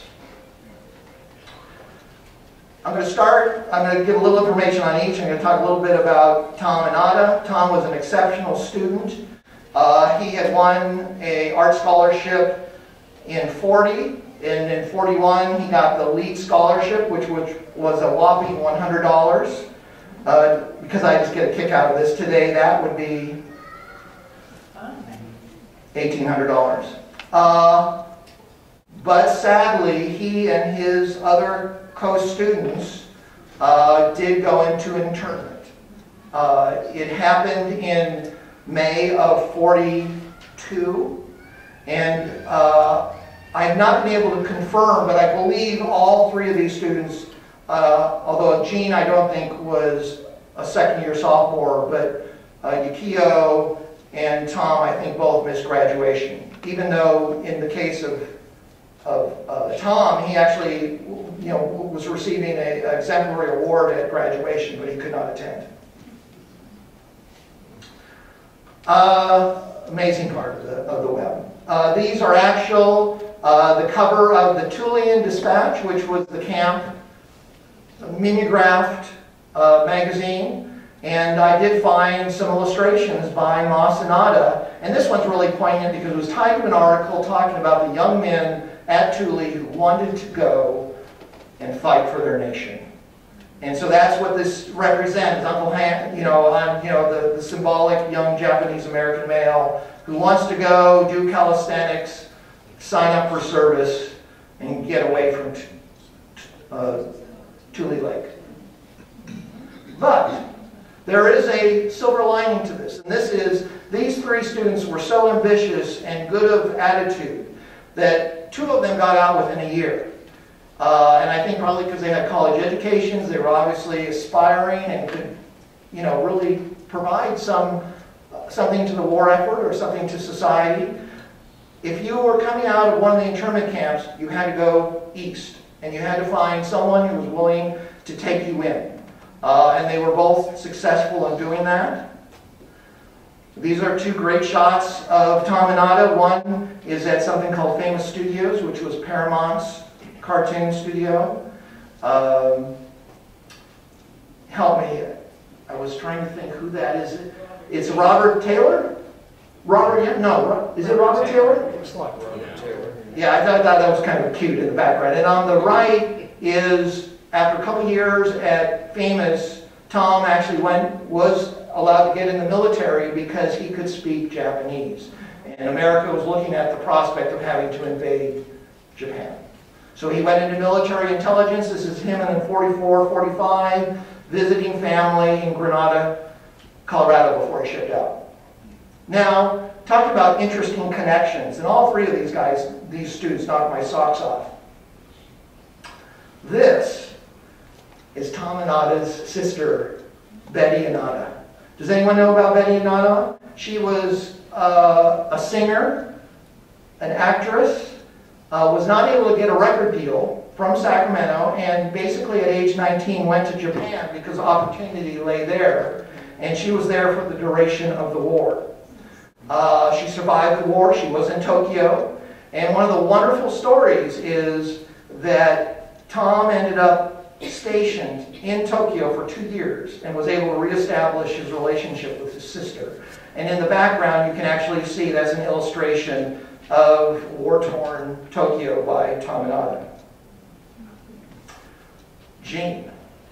I'm going to start, I'm going to give a little information on each. I'm going to talk a little bit about Tom Inada. Tom was an exceptional student. Uh, he had won an art scholarship in forty, and in forty-one he got the lead scholarship, which, which was a whopping one hundred dollars. Uh, because I just get a kick out of this today, that would be eighteen hundred dollars. Uh, but sadly, he and his other co-students uh, did go into internment. Uh, it happened in May of forty-two, and uh, I have not been able to confirm, but I believe all three of these students, uh, although Jean I don't think was a second-year sophomore, but uh, Yukio and Tom, I think, both missed graduation. Even though in the case of, of uh, Tom, he actually you know, was receiving an exemplary award at graduation, but he could not attend. Uh, amazing part of the, of the web. Uh, these are actual, uh, the cover of the Tulian Dispatch, which was the camp mimeographed uh, magazine. And I did find some illustrations by Mas Inada. And this one's really poignant because it was tied to an article talking about the young men at Thule who wanted to go and fight for their nation. And so that's what this represents. Uncle Han, you know, I'm, you know, the, the symbolic young Japanese American male who wants to go do calisthenics, sign up for service, and get away from uh, Thule Lake. But there is a silver lining to this, and this is these three students were so ambitious and good of attitude that two of them got out within a year. Uh, and I think probably because they had college educations, they were obviously aspiring and could, you know, really provide some uh, something to the war effort or something to society. if you were coming out of one of the internment camps, you had to go east, and you had to find someone who was willing to take you in. Uh, and they were both successful in doing that. These are two great shots of Tom and Nada. One is at something called Famous Studios, which was Paramount's cartoon studio. Um, help me, I was trying to think who that is. It's Robert Taylor? Robert, yeah, no, is it Robert Taylor? Looks like Robert Taylor. Yeah, I thought that was kind of cute in the background. And on the right is, after a couple years at Famous, Tom actually went, was allowed to get in the military because he could speak Japanese. And America was looking at the prospect of having to invade Japan. So he went into military intelligence. This is him in forty-four, forty-five, visiting family in Grenada, Colorado before he shipped out. Now, talk about interesting connections. And all three of these guys, these students, knocked my socks off. This is Tom Inada's sister, Betty Inada. Does anyone know about Betty Inada? She was uh, a singer, an actress, uh, was not able to get a record deal from Sacramento, and basically at age nineteen went to Japan because opportunity lay there, and she was there for the duration of the war. Uh, she survived the war. She was in Tokyo, and one of the wonderful stories is that Tom ended up stationed in Tokyo for two years and was able to reestablish his relationship with his sister. And in the background, you can actually see that's an illustration of war-torn Tokyo by Tom Inada. Jean.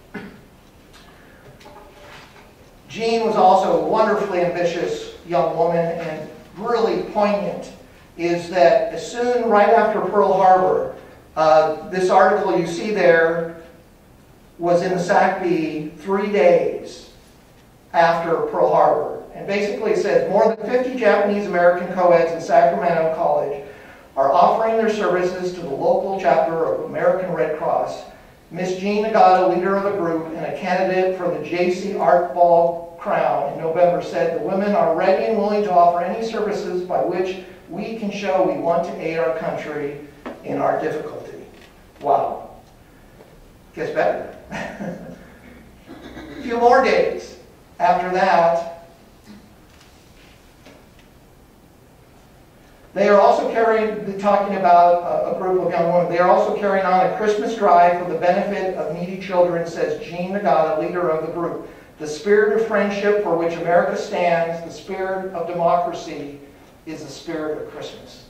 Jean was also a wonderfully ambitious young woman, and really poignant is that as soon, right after Pearl Harbor, uh, this article you see there was in the S A C B three days after Pearl Harbor. And basically it says, more than fifty Japanese American co-eds in Sacramento College are offering their services to the local chapter of American Red Cross. Miss Jean Nagata, leader of the group and a candidate for the J C Art Ball Crown in November, said, the women are ready and willing to offer any services by which we can show we want to aid our country in our difficulty. Wow. Gets better. A few more days after that, they are also carrying, talking about a, a group of young women, they are also carrying on a Christmas drive for the benefit of needy children, says Jean Nagata, leader of the group. The spirit of friendship for which America stands, the spirit of democracy, is the spirit of Christmas.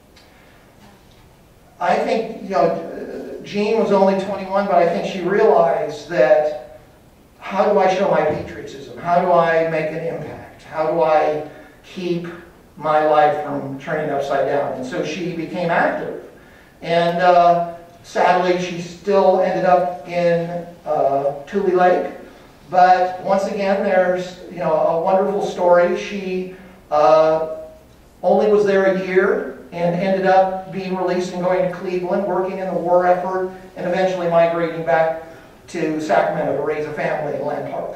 I think, you know, Jean was only twenty-one, but I think she realized that, how do I show my patriotism? How do I make an impact? How do I keep my life from turning upside down? And so she became active. And uh, sadly, she still ended up in uh, Tule Lake. But once again, there's, you know, a wonderful story. She uh, only was there a year and ended up being released and going to Cleveland, working in the war effort, and eventually migrating back to Sacramento to raise a family in Land Park.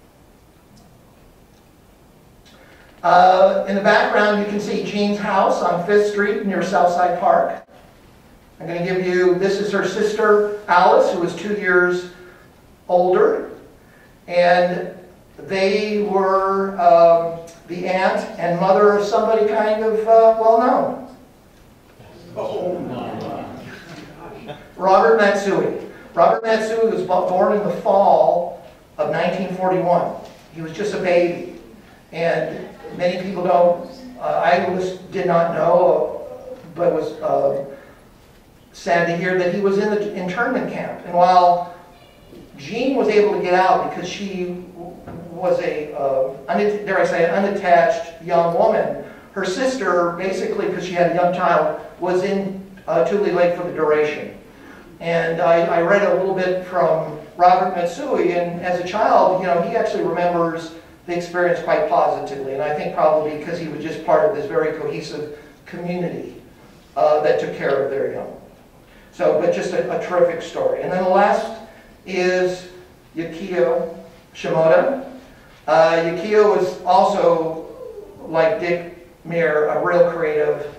Uh, in the background, you can see Jean's house on Fifth Street near Southside Park. I'm going to give you, this is her sister, Alice, who was two years older. And they were um, the aunt and mother of somebody kind of uh, well-known. Oh my gosh. Robert Matsui. Robert Matsui was born in the fall of nineteen forty-one. He was just a baby. And many people don't, uh, I was, did not know, but was uh, sad to hear that he was in the internment camp. And while Jean was able to get out because she was a, uh, dare I say, an unattached young woman, her sister, basically because she had a young child, was in uh, Tule Lake for the duration. And I, I read a little bit from Robert Matsui, and as a child, you know, he actually remembers the experience quite positively, and I think probably because he was just part of this very cohesive community uh, that took care of their young. So, but just a, a terrific story. And then the last is Yukio Shimoda. Uh, Yukio was also, like Dick Muir, a real creative. Uh,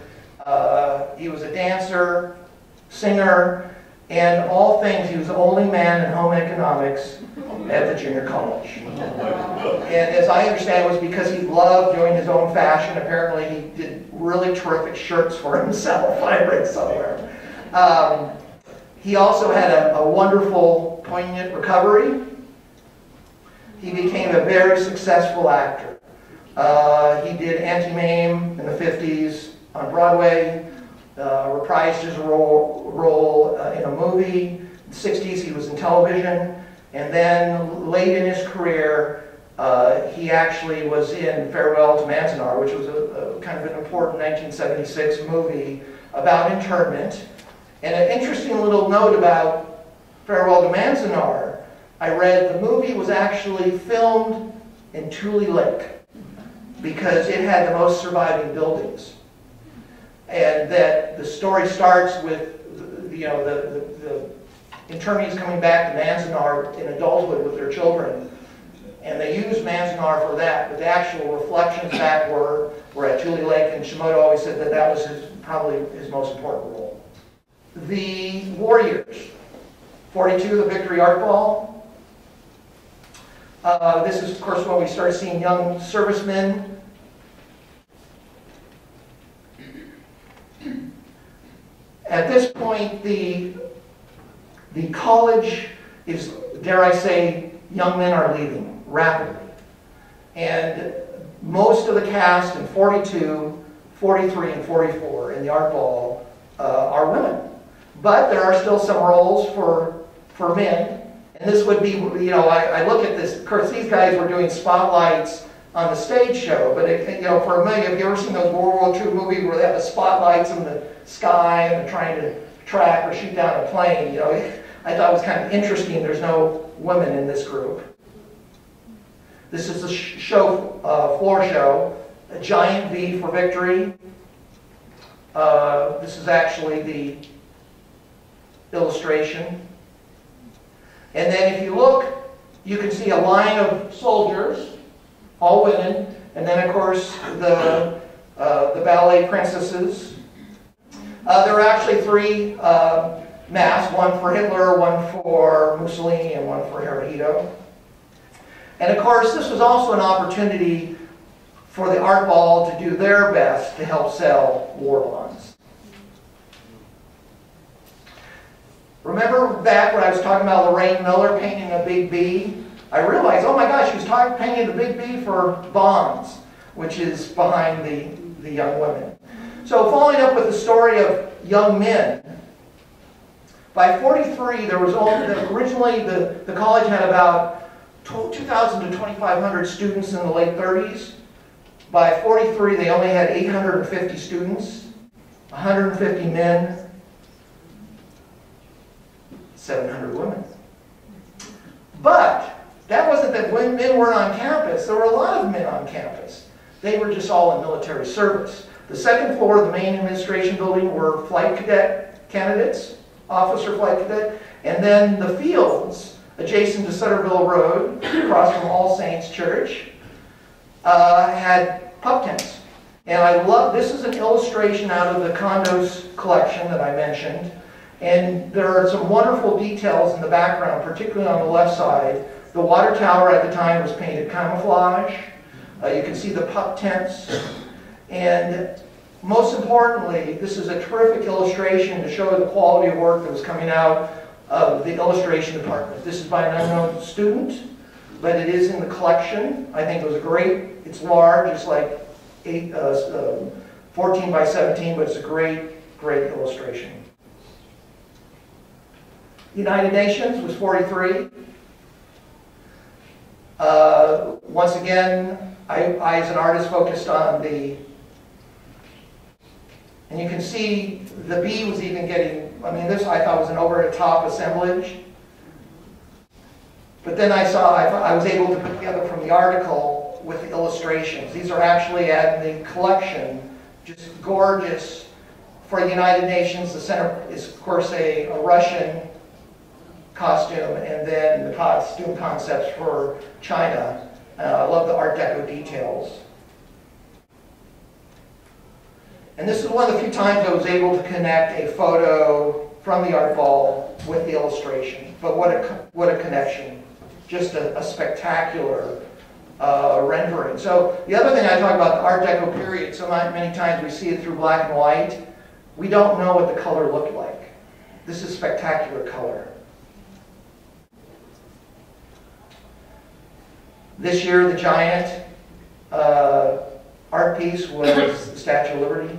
Uh, he was a dancer, singer, and all things. He was the only man in home economics at the junior college. And as I understand, it was because he loved doing his own fashion. Apparently, he did really terrific shirts for himself, I read somewhere. Um, he also had a, a wonderful, poignant recovery. He became a very successful actor. Uh, he did Auntie Mame in the fifties on Broadway, uh, reprised his role, role uh, in a movie. In the sixties, he was in television. And then late in his career, uh, he actually was in Farewell to Manzanar, which was a, a kind of an important nineteen seventy-six movie about internment. And an interesting little note about Farewell to Manzanar, I read the movie was actually filmed in Tule Lake because it had the most surviving buildings. And that the story starts with, you know, the, the, the internees coming back to Manzanar in adulthood with their children. And they used Manzanar for that, but the actual reflections back were, were at Tule Lake, and Shimoda always said that that was his, probably his most important role. The Warriors, forty-two, the Victory Art Ball. Uh, this is, of course, when we started seeing young servicemen. At this point, the, the college is, dare I say, young men are leaving rapidly. And most of the cast in forty-two, forty-three, and forty-four in the Art Ball uh, are women. But there are still some roles for, for men. And this would be, you know, I, I look at this, of course, these guys were doing spotlights on the stage show, but, it, you know, for a million, have you ever seen those World War Two movies where they have the spotlights in the sky and they're trying to track or shoot down a plane? You know, I thought it was kind of interesting there's no women in this group. This is the show, uh, floor show, a giant V for victory. Uh, this is actually the illustration. And then if you look, you can see a line of soldiers, all women, and then of course the, uh, the ballet princesses. Uh, there are actually three uh, masks, one for Hitler, one for Mussolini, and one for Hirohito. And of course, this was also an opportunity for the Art Ball to do their best to help sell war bonds. Remember back when I was talking about Lorraine Miller painting a big B? I realized, oh my gosh, she was talking, painting the big B for bonds, which is behind the, the young women. So following up with the story of young men, by forty-three, there was only, originally the, the college had about two thousand to twenty-five hundred students in the late thirties. By forty-three, they only had eight hundred fifty students, one hundred fifty men, seven hundred women. But that wasn't that when men weren't on campus. There were a lot of men on campus. They were just all in military service. The second floor of the main administration building were flight cadet candidates, officer flight cadet, and then the fields adjacent to Sutterville Road, across from All Saints Church, uh, had pup tents. And I love, this is an illustration out of the condos collection that I mentioned. And there are some wonderful details in the background, particularly on the left side. The water tower at the time was painted camouflage. Uh, you can see the pup tents. And most importantly, this is a terrific illustration to show the quality of work that was coming out of the illustration department. This is by an unknown student, but it is in the collection. I think it was a great, it's large, it's like eight, uh, uh, fourteen by seventeen, but it's a great, great illustration. United Nations was forty-three. Uh, once again, I, I as an artist focused on the, and you can see the B was even getting, I mean this I thought was an over-the-top assemblage. But then I saw, I, I was able to put together from the article with the illustrations. These are actually at the collection, just gorgeous. For the United Nations, the center is of course a, a Russian costume, and then the costume concepts for China. Uh, I love the Art Deco details. And this is one of the few times I was able to connect a photo from the art ball with the illustration. But what a, what a connection. Just a, a spectacular uh, rendering. So the other thing I talk about, the Art Deco period, so many times we see it through black and white. We don't know what the color looked like. This is spectacular color. This year, the giant uh, art piece was the Statue of Liberty.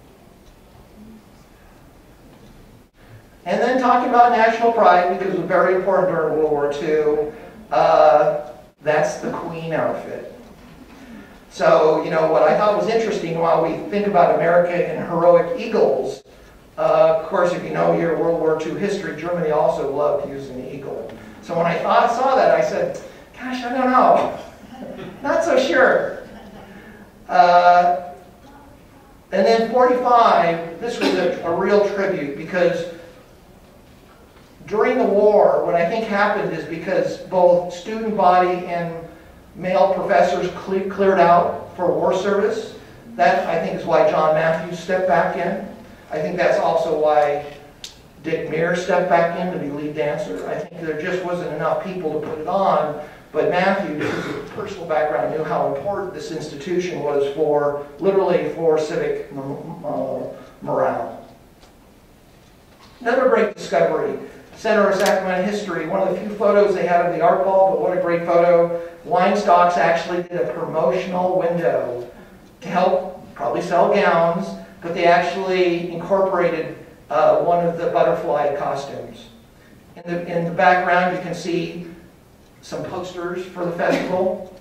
And then talking about national pride, because it was very important during World War Two, uh, that's the Queen outfit. So, you know, what I thought was interesting while we think about America and heroic eagles, uh, of course, if you know your World War Two history, Germany also loved using the eagle. So when I thought, saw that, I said, gosh, I don't know. Not so sure. Uh, and then forty-five, this was a, a real tribute, because during the war, what I think happened is because both student body and male professors cle cleared out for war service. That, I think, is why John Matthews stepped back in. I think that's also why Dick Muir stepped back in to be lead dancer. I think there just wasn't enough people to put it on, but Matthews, his personal background, knew how important this institution was for, literally for civic uh, morale. Another great discovery. Center of Sacramento history, one of the few photos they had of the art ball, but what a great photo. Weinstocks actually did a promotional window to help probably sell gowns, but they actually incorporated uh, one of the butterfly costumes. In the, in the background you can see some posters for the festival.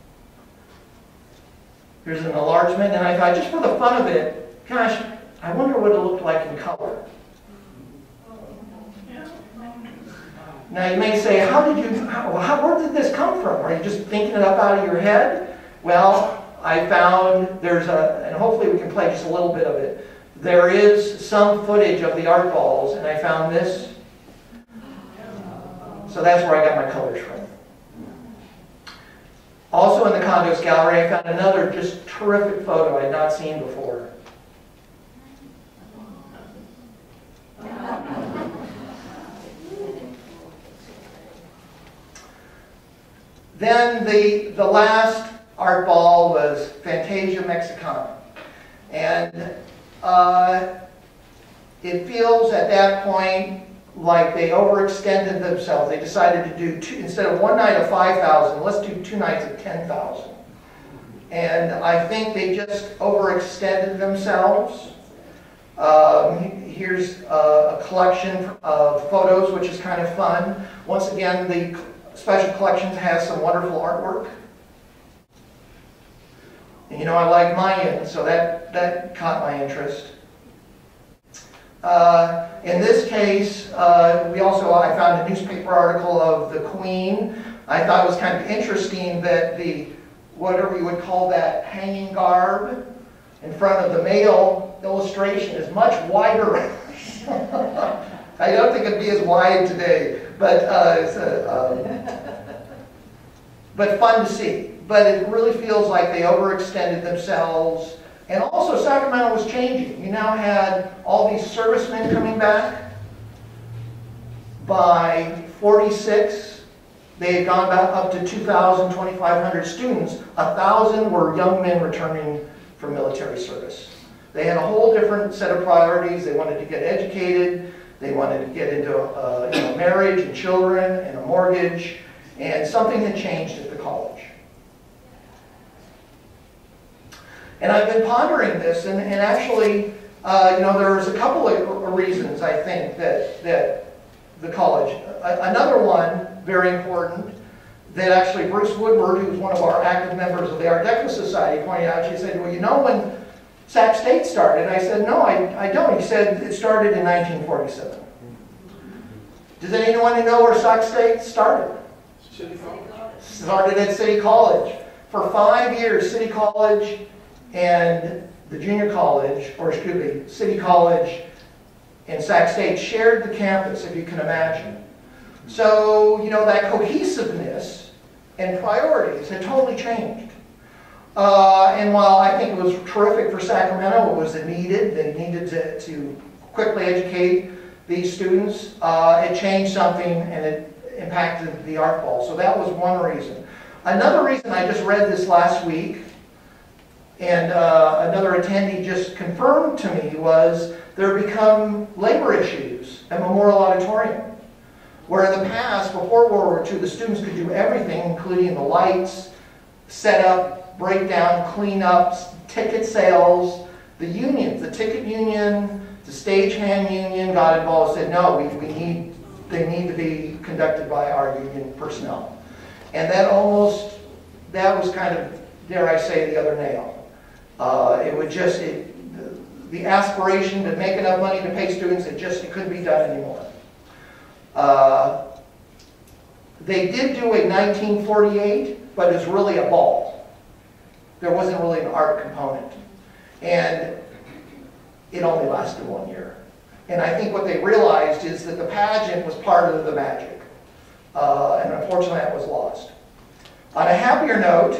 Here's an enlargement, and I thought, just for the fun of it, gosh, I wonder what it looked like in color. Now you may say, how did you, how, how, where did this come from? Are you just thinking it up out of your head? Well, I found there's a, and hopefully we can play just a little bit of it. There is some footage of the art balls, and I found this. So that's where I got my colors from. Also in the Condos Gallery, I found another just terrific photo I had not seen before. Then the, the last art ball was Fantasia Mexicana. And uh, it feels at that point like they overextended themselves. They decided to do, two, instead of one night of five thousand, let's do two nights of ten thousand. And I think they just overextended themselves. Um, here's a, a collection of photos, which is kind of fun. Once again, the Special Collections has some wonderful artwork. And, you know, I like Mayan, so that, that caught my interest. Uh, in this case, uh, we also, I found a newspaper article of the Queen. I thought it was kind of interesting that the, whatever you would call that, hanging garb in front of the male illustration is much wider. I don't think it'd be as wide today, but uh, it's a, um, but fun to see. But it really feels like they overextended themselves. And also Sacramento was changing. You now had all these servicemen coming back. By forty-six, they had gone back up to two thousand, twenty-five hundred students. one thousand were young men returning from military service. They had a whole different set of priorities. They wanted to get educated. They wanted to get into uh, you know, marriage and children and a mortgage. And something had changed at the college. And I've been pondering this, and, and actually, uh, you know, there's a couple of reasons, I think, that, that the college, a, another one, very important, that actually Bruce Woodward, who's one of our active members of the Art Deco Society, pointed out. She said, well, you know when Sac State started? I said, no, I, I don't. He said, it started in nineteen forty-seven. Does anyone know where Sac State started? City College. Started at City College. For five years, City College and the junior college, or excuse me, City College and Sac State shared the campus, if you can imagine. So, you know, that cohesiveness and priorities had totally changed. Uh, and while I think it was terrific for Sacramento, it was needed, they needed to, to quickly educate these students, uh, it changed something and it impacted the art ball. So that was one reason. Another reason, I just read this last week, and uh, another attendee just confirmed to me, was there become labor issues at Memorial Auditorium. Where in the past, before World War Two, the students could do everything, including the lights, set up, breakdown, cleanups, ticket sales. The unions, the ticket union, the stagehand union got involved and said, no, we, we need, they need to be conducted by our union personnel. And that almost, that was kind of, dare I say, the other nail. Uh, it would just, it, the, the aspiration to make enough money to pay students, it just it couldn't be done anymore. Uh, they did do a nineteen forty-eight, but it's really a ball. There wasn't really an art component. And it only lasted one year. And I think what they realized is that the pageant was part of the magic. Uh, and unfortunately that was lost. On a happier note,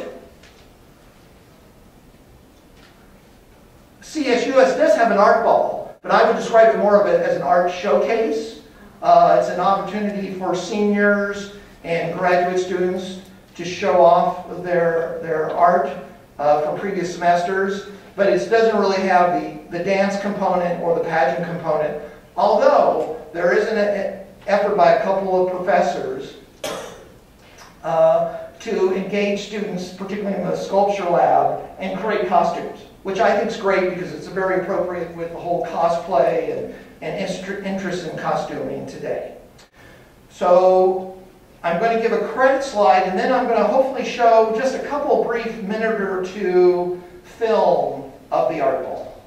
C S U S does have an art ball, but I would describe it more of it as an art showcase. Uh, it's an opportunity for seniors and graduate students to show off their, their art uh, from previous semesters, but it doesn't really have the, the dance component or the pageant component, although there is an effort by a couple of professors uh, to engage students, particularly in the sculpture lab, and create costumes, which I think is great because it's very appropriate with the whole cosplay and, and interest in costuming today. So I'm going to give a credit slide, and then I'm going to hopefully show just a couple brief minute or two film of the art ball.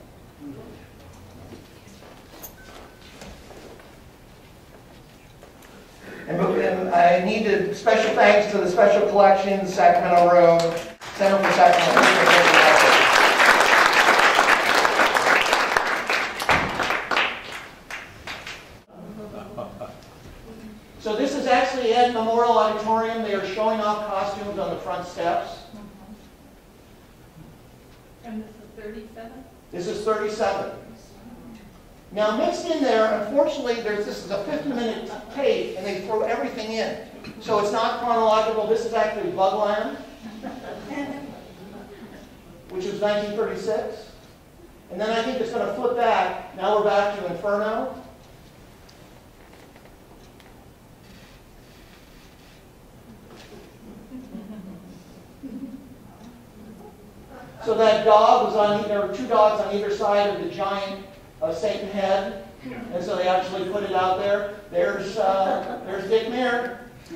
And, and I need to special thanks to the Special Collections, Sacramento Room, Center for Sacramento. So this is actually at Memorial Auditorium. They are showing off costumes on the front steps. And this is thirty-seven? This is thirty-seven. Now mixed in there, unfortunately, there's this is a fifty minute tape, and they throw everything in. So it's not chronological. This is actually Bugland, which was nineteen thirty-six. And then I think it's going to flip back. Now we're back to Inferno. So that dog was on, there were two dogs on either side of the giant uh, Satan head, and so they actually put it out there. There's, uh, there's Dick Merritt.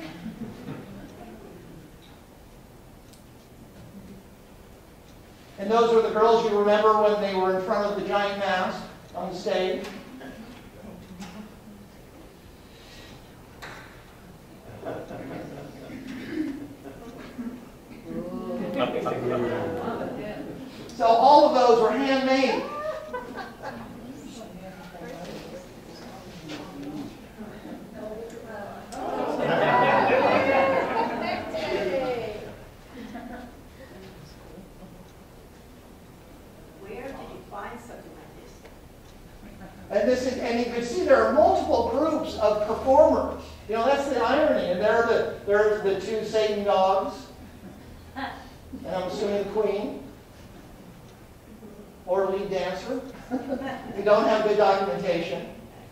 And those were the girls you remember when they were in front of the giant mask on the stage. So all of those were handmade. Where did you find something like this? And this is, and you can see there are multiple groups of performers. You know, that's the irony. And there are the there's the two Satan dogs, and I'm assuming the queen. Or lead dancer. We don't have good documentation.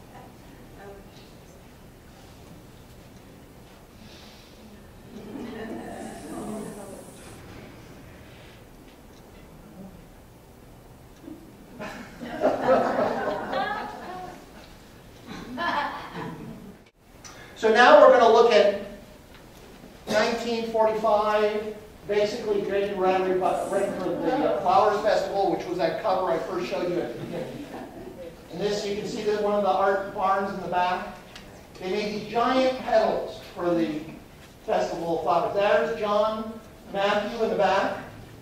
So now we're going to look at nineteen forty-five. Basically getting ready, ready for the uh, Flowers Festival, which was that cover I first showed you at the beginning. And this, you can see that one of the art barns in the back. They made these giant petals for the Festival of Flowers. There's John Matthew in the back,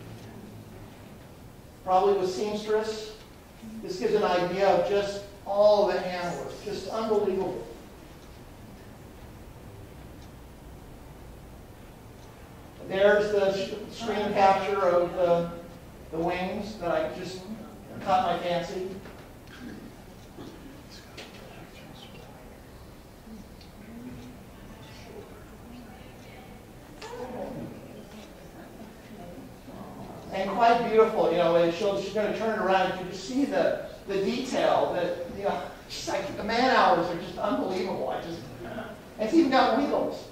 probably with seamstress. This gives an idea of just all of the handwork, just unbelievable. There's the sh screen capture of the, the wings that I just caught my fancy. And quite beautiful, you know, it shows she's going to turn it around. You can see the, the detail that, you know, she's like, the man hours are just unbelievable. I just, it's even got wheels.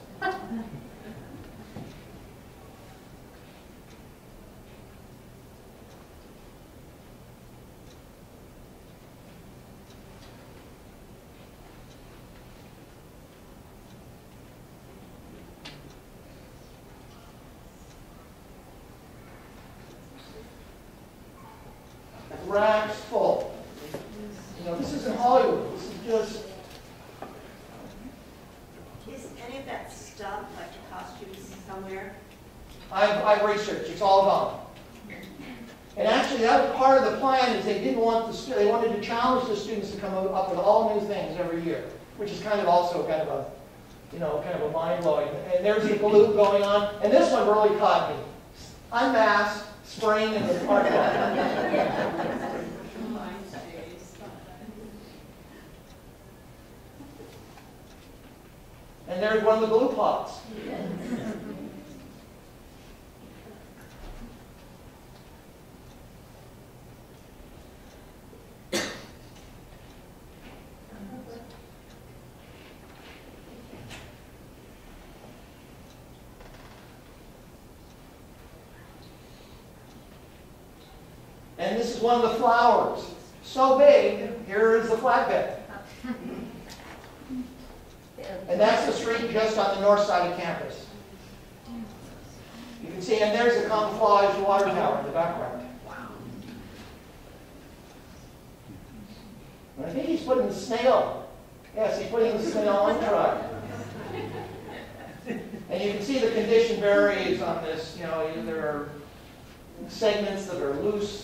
Racks full. You know, this isn't Hollywood. This is just. Is any of that stuff, like the costumes, somewhere? I've, I've researched. It's all gone. And actually, that was part of the plan. Is they didn't want the they wanted to challenge the students to come up with all new things every year, which is kind of also kind of a, you know, kind of a mind blowing. And there's the glue going on. And this one really caught me. Unmasked. Spraying in the parking lot. And there's one of the glue pots. And this is one of the flowers. So big, here is the flatbed. And that's the street just on the north side of campus. You can see, and there's the camouflage water tower in the background. And I think he's putting the snail. Yes, he's putting the snail on the truck. And you can see the condition varies on this. You know, there are segments that are loose.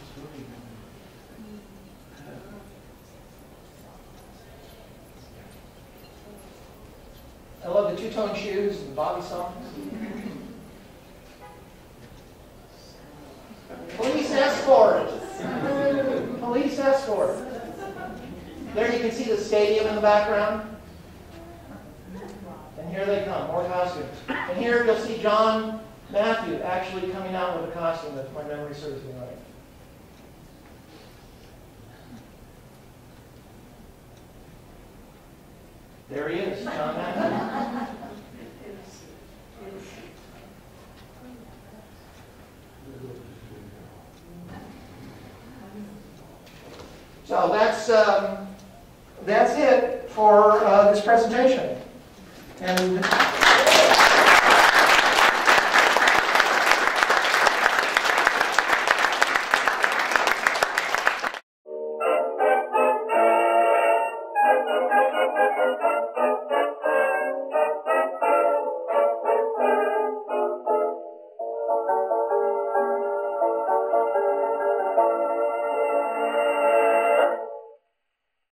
I love the two-tone shoes and bobby socks. Police escort. Police escort. There you can see the stadium in the background. And here they come, more costumes. And here you'll see John Matthew actually coming out with a costume, if my memory serves me right. There he is, John Matthew. So that's um, that's it for uh, this presentation. And Thank you.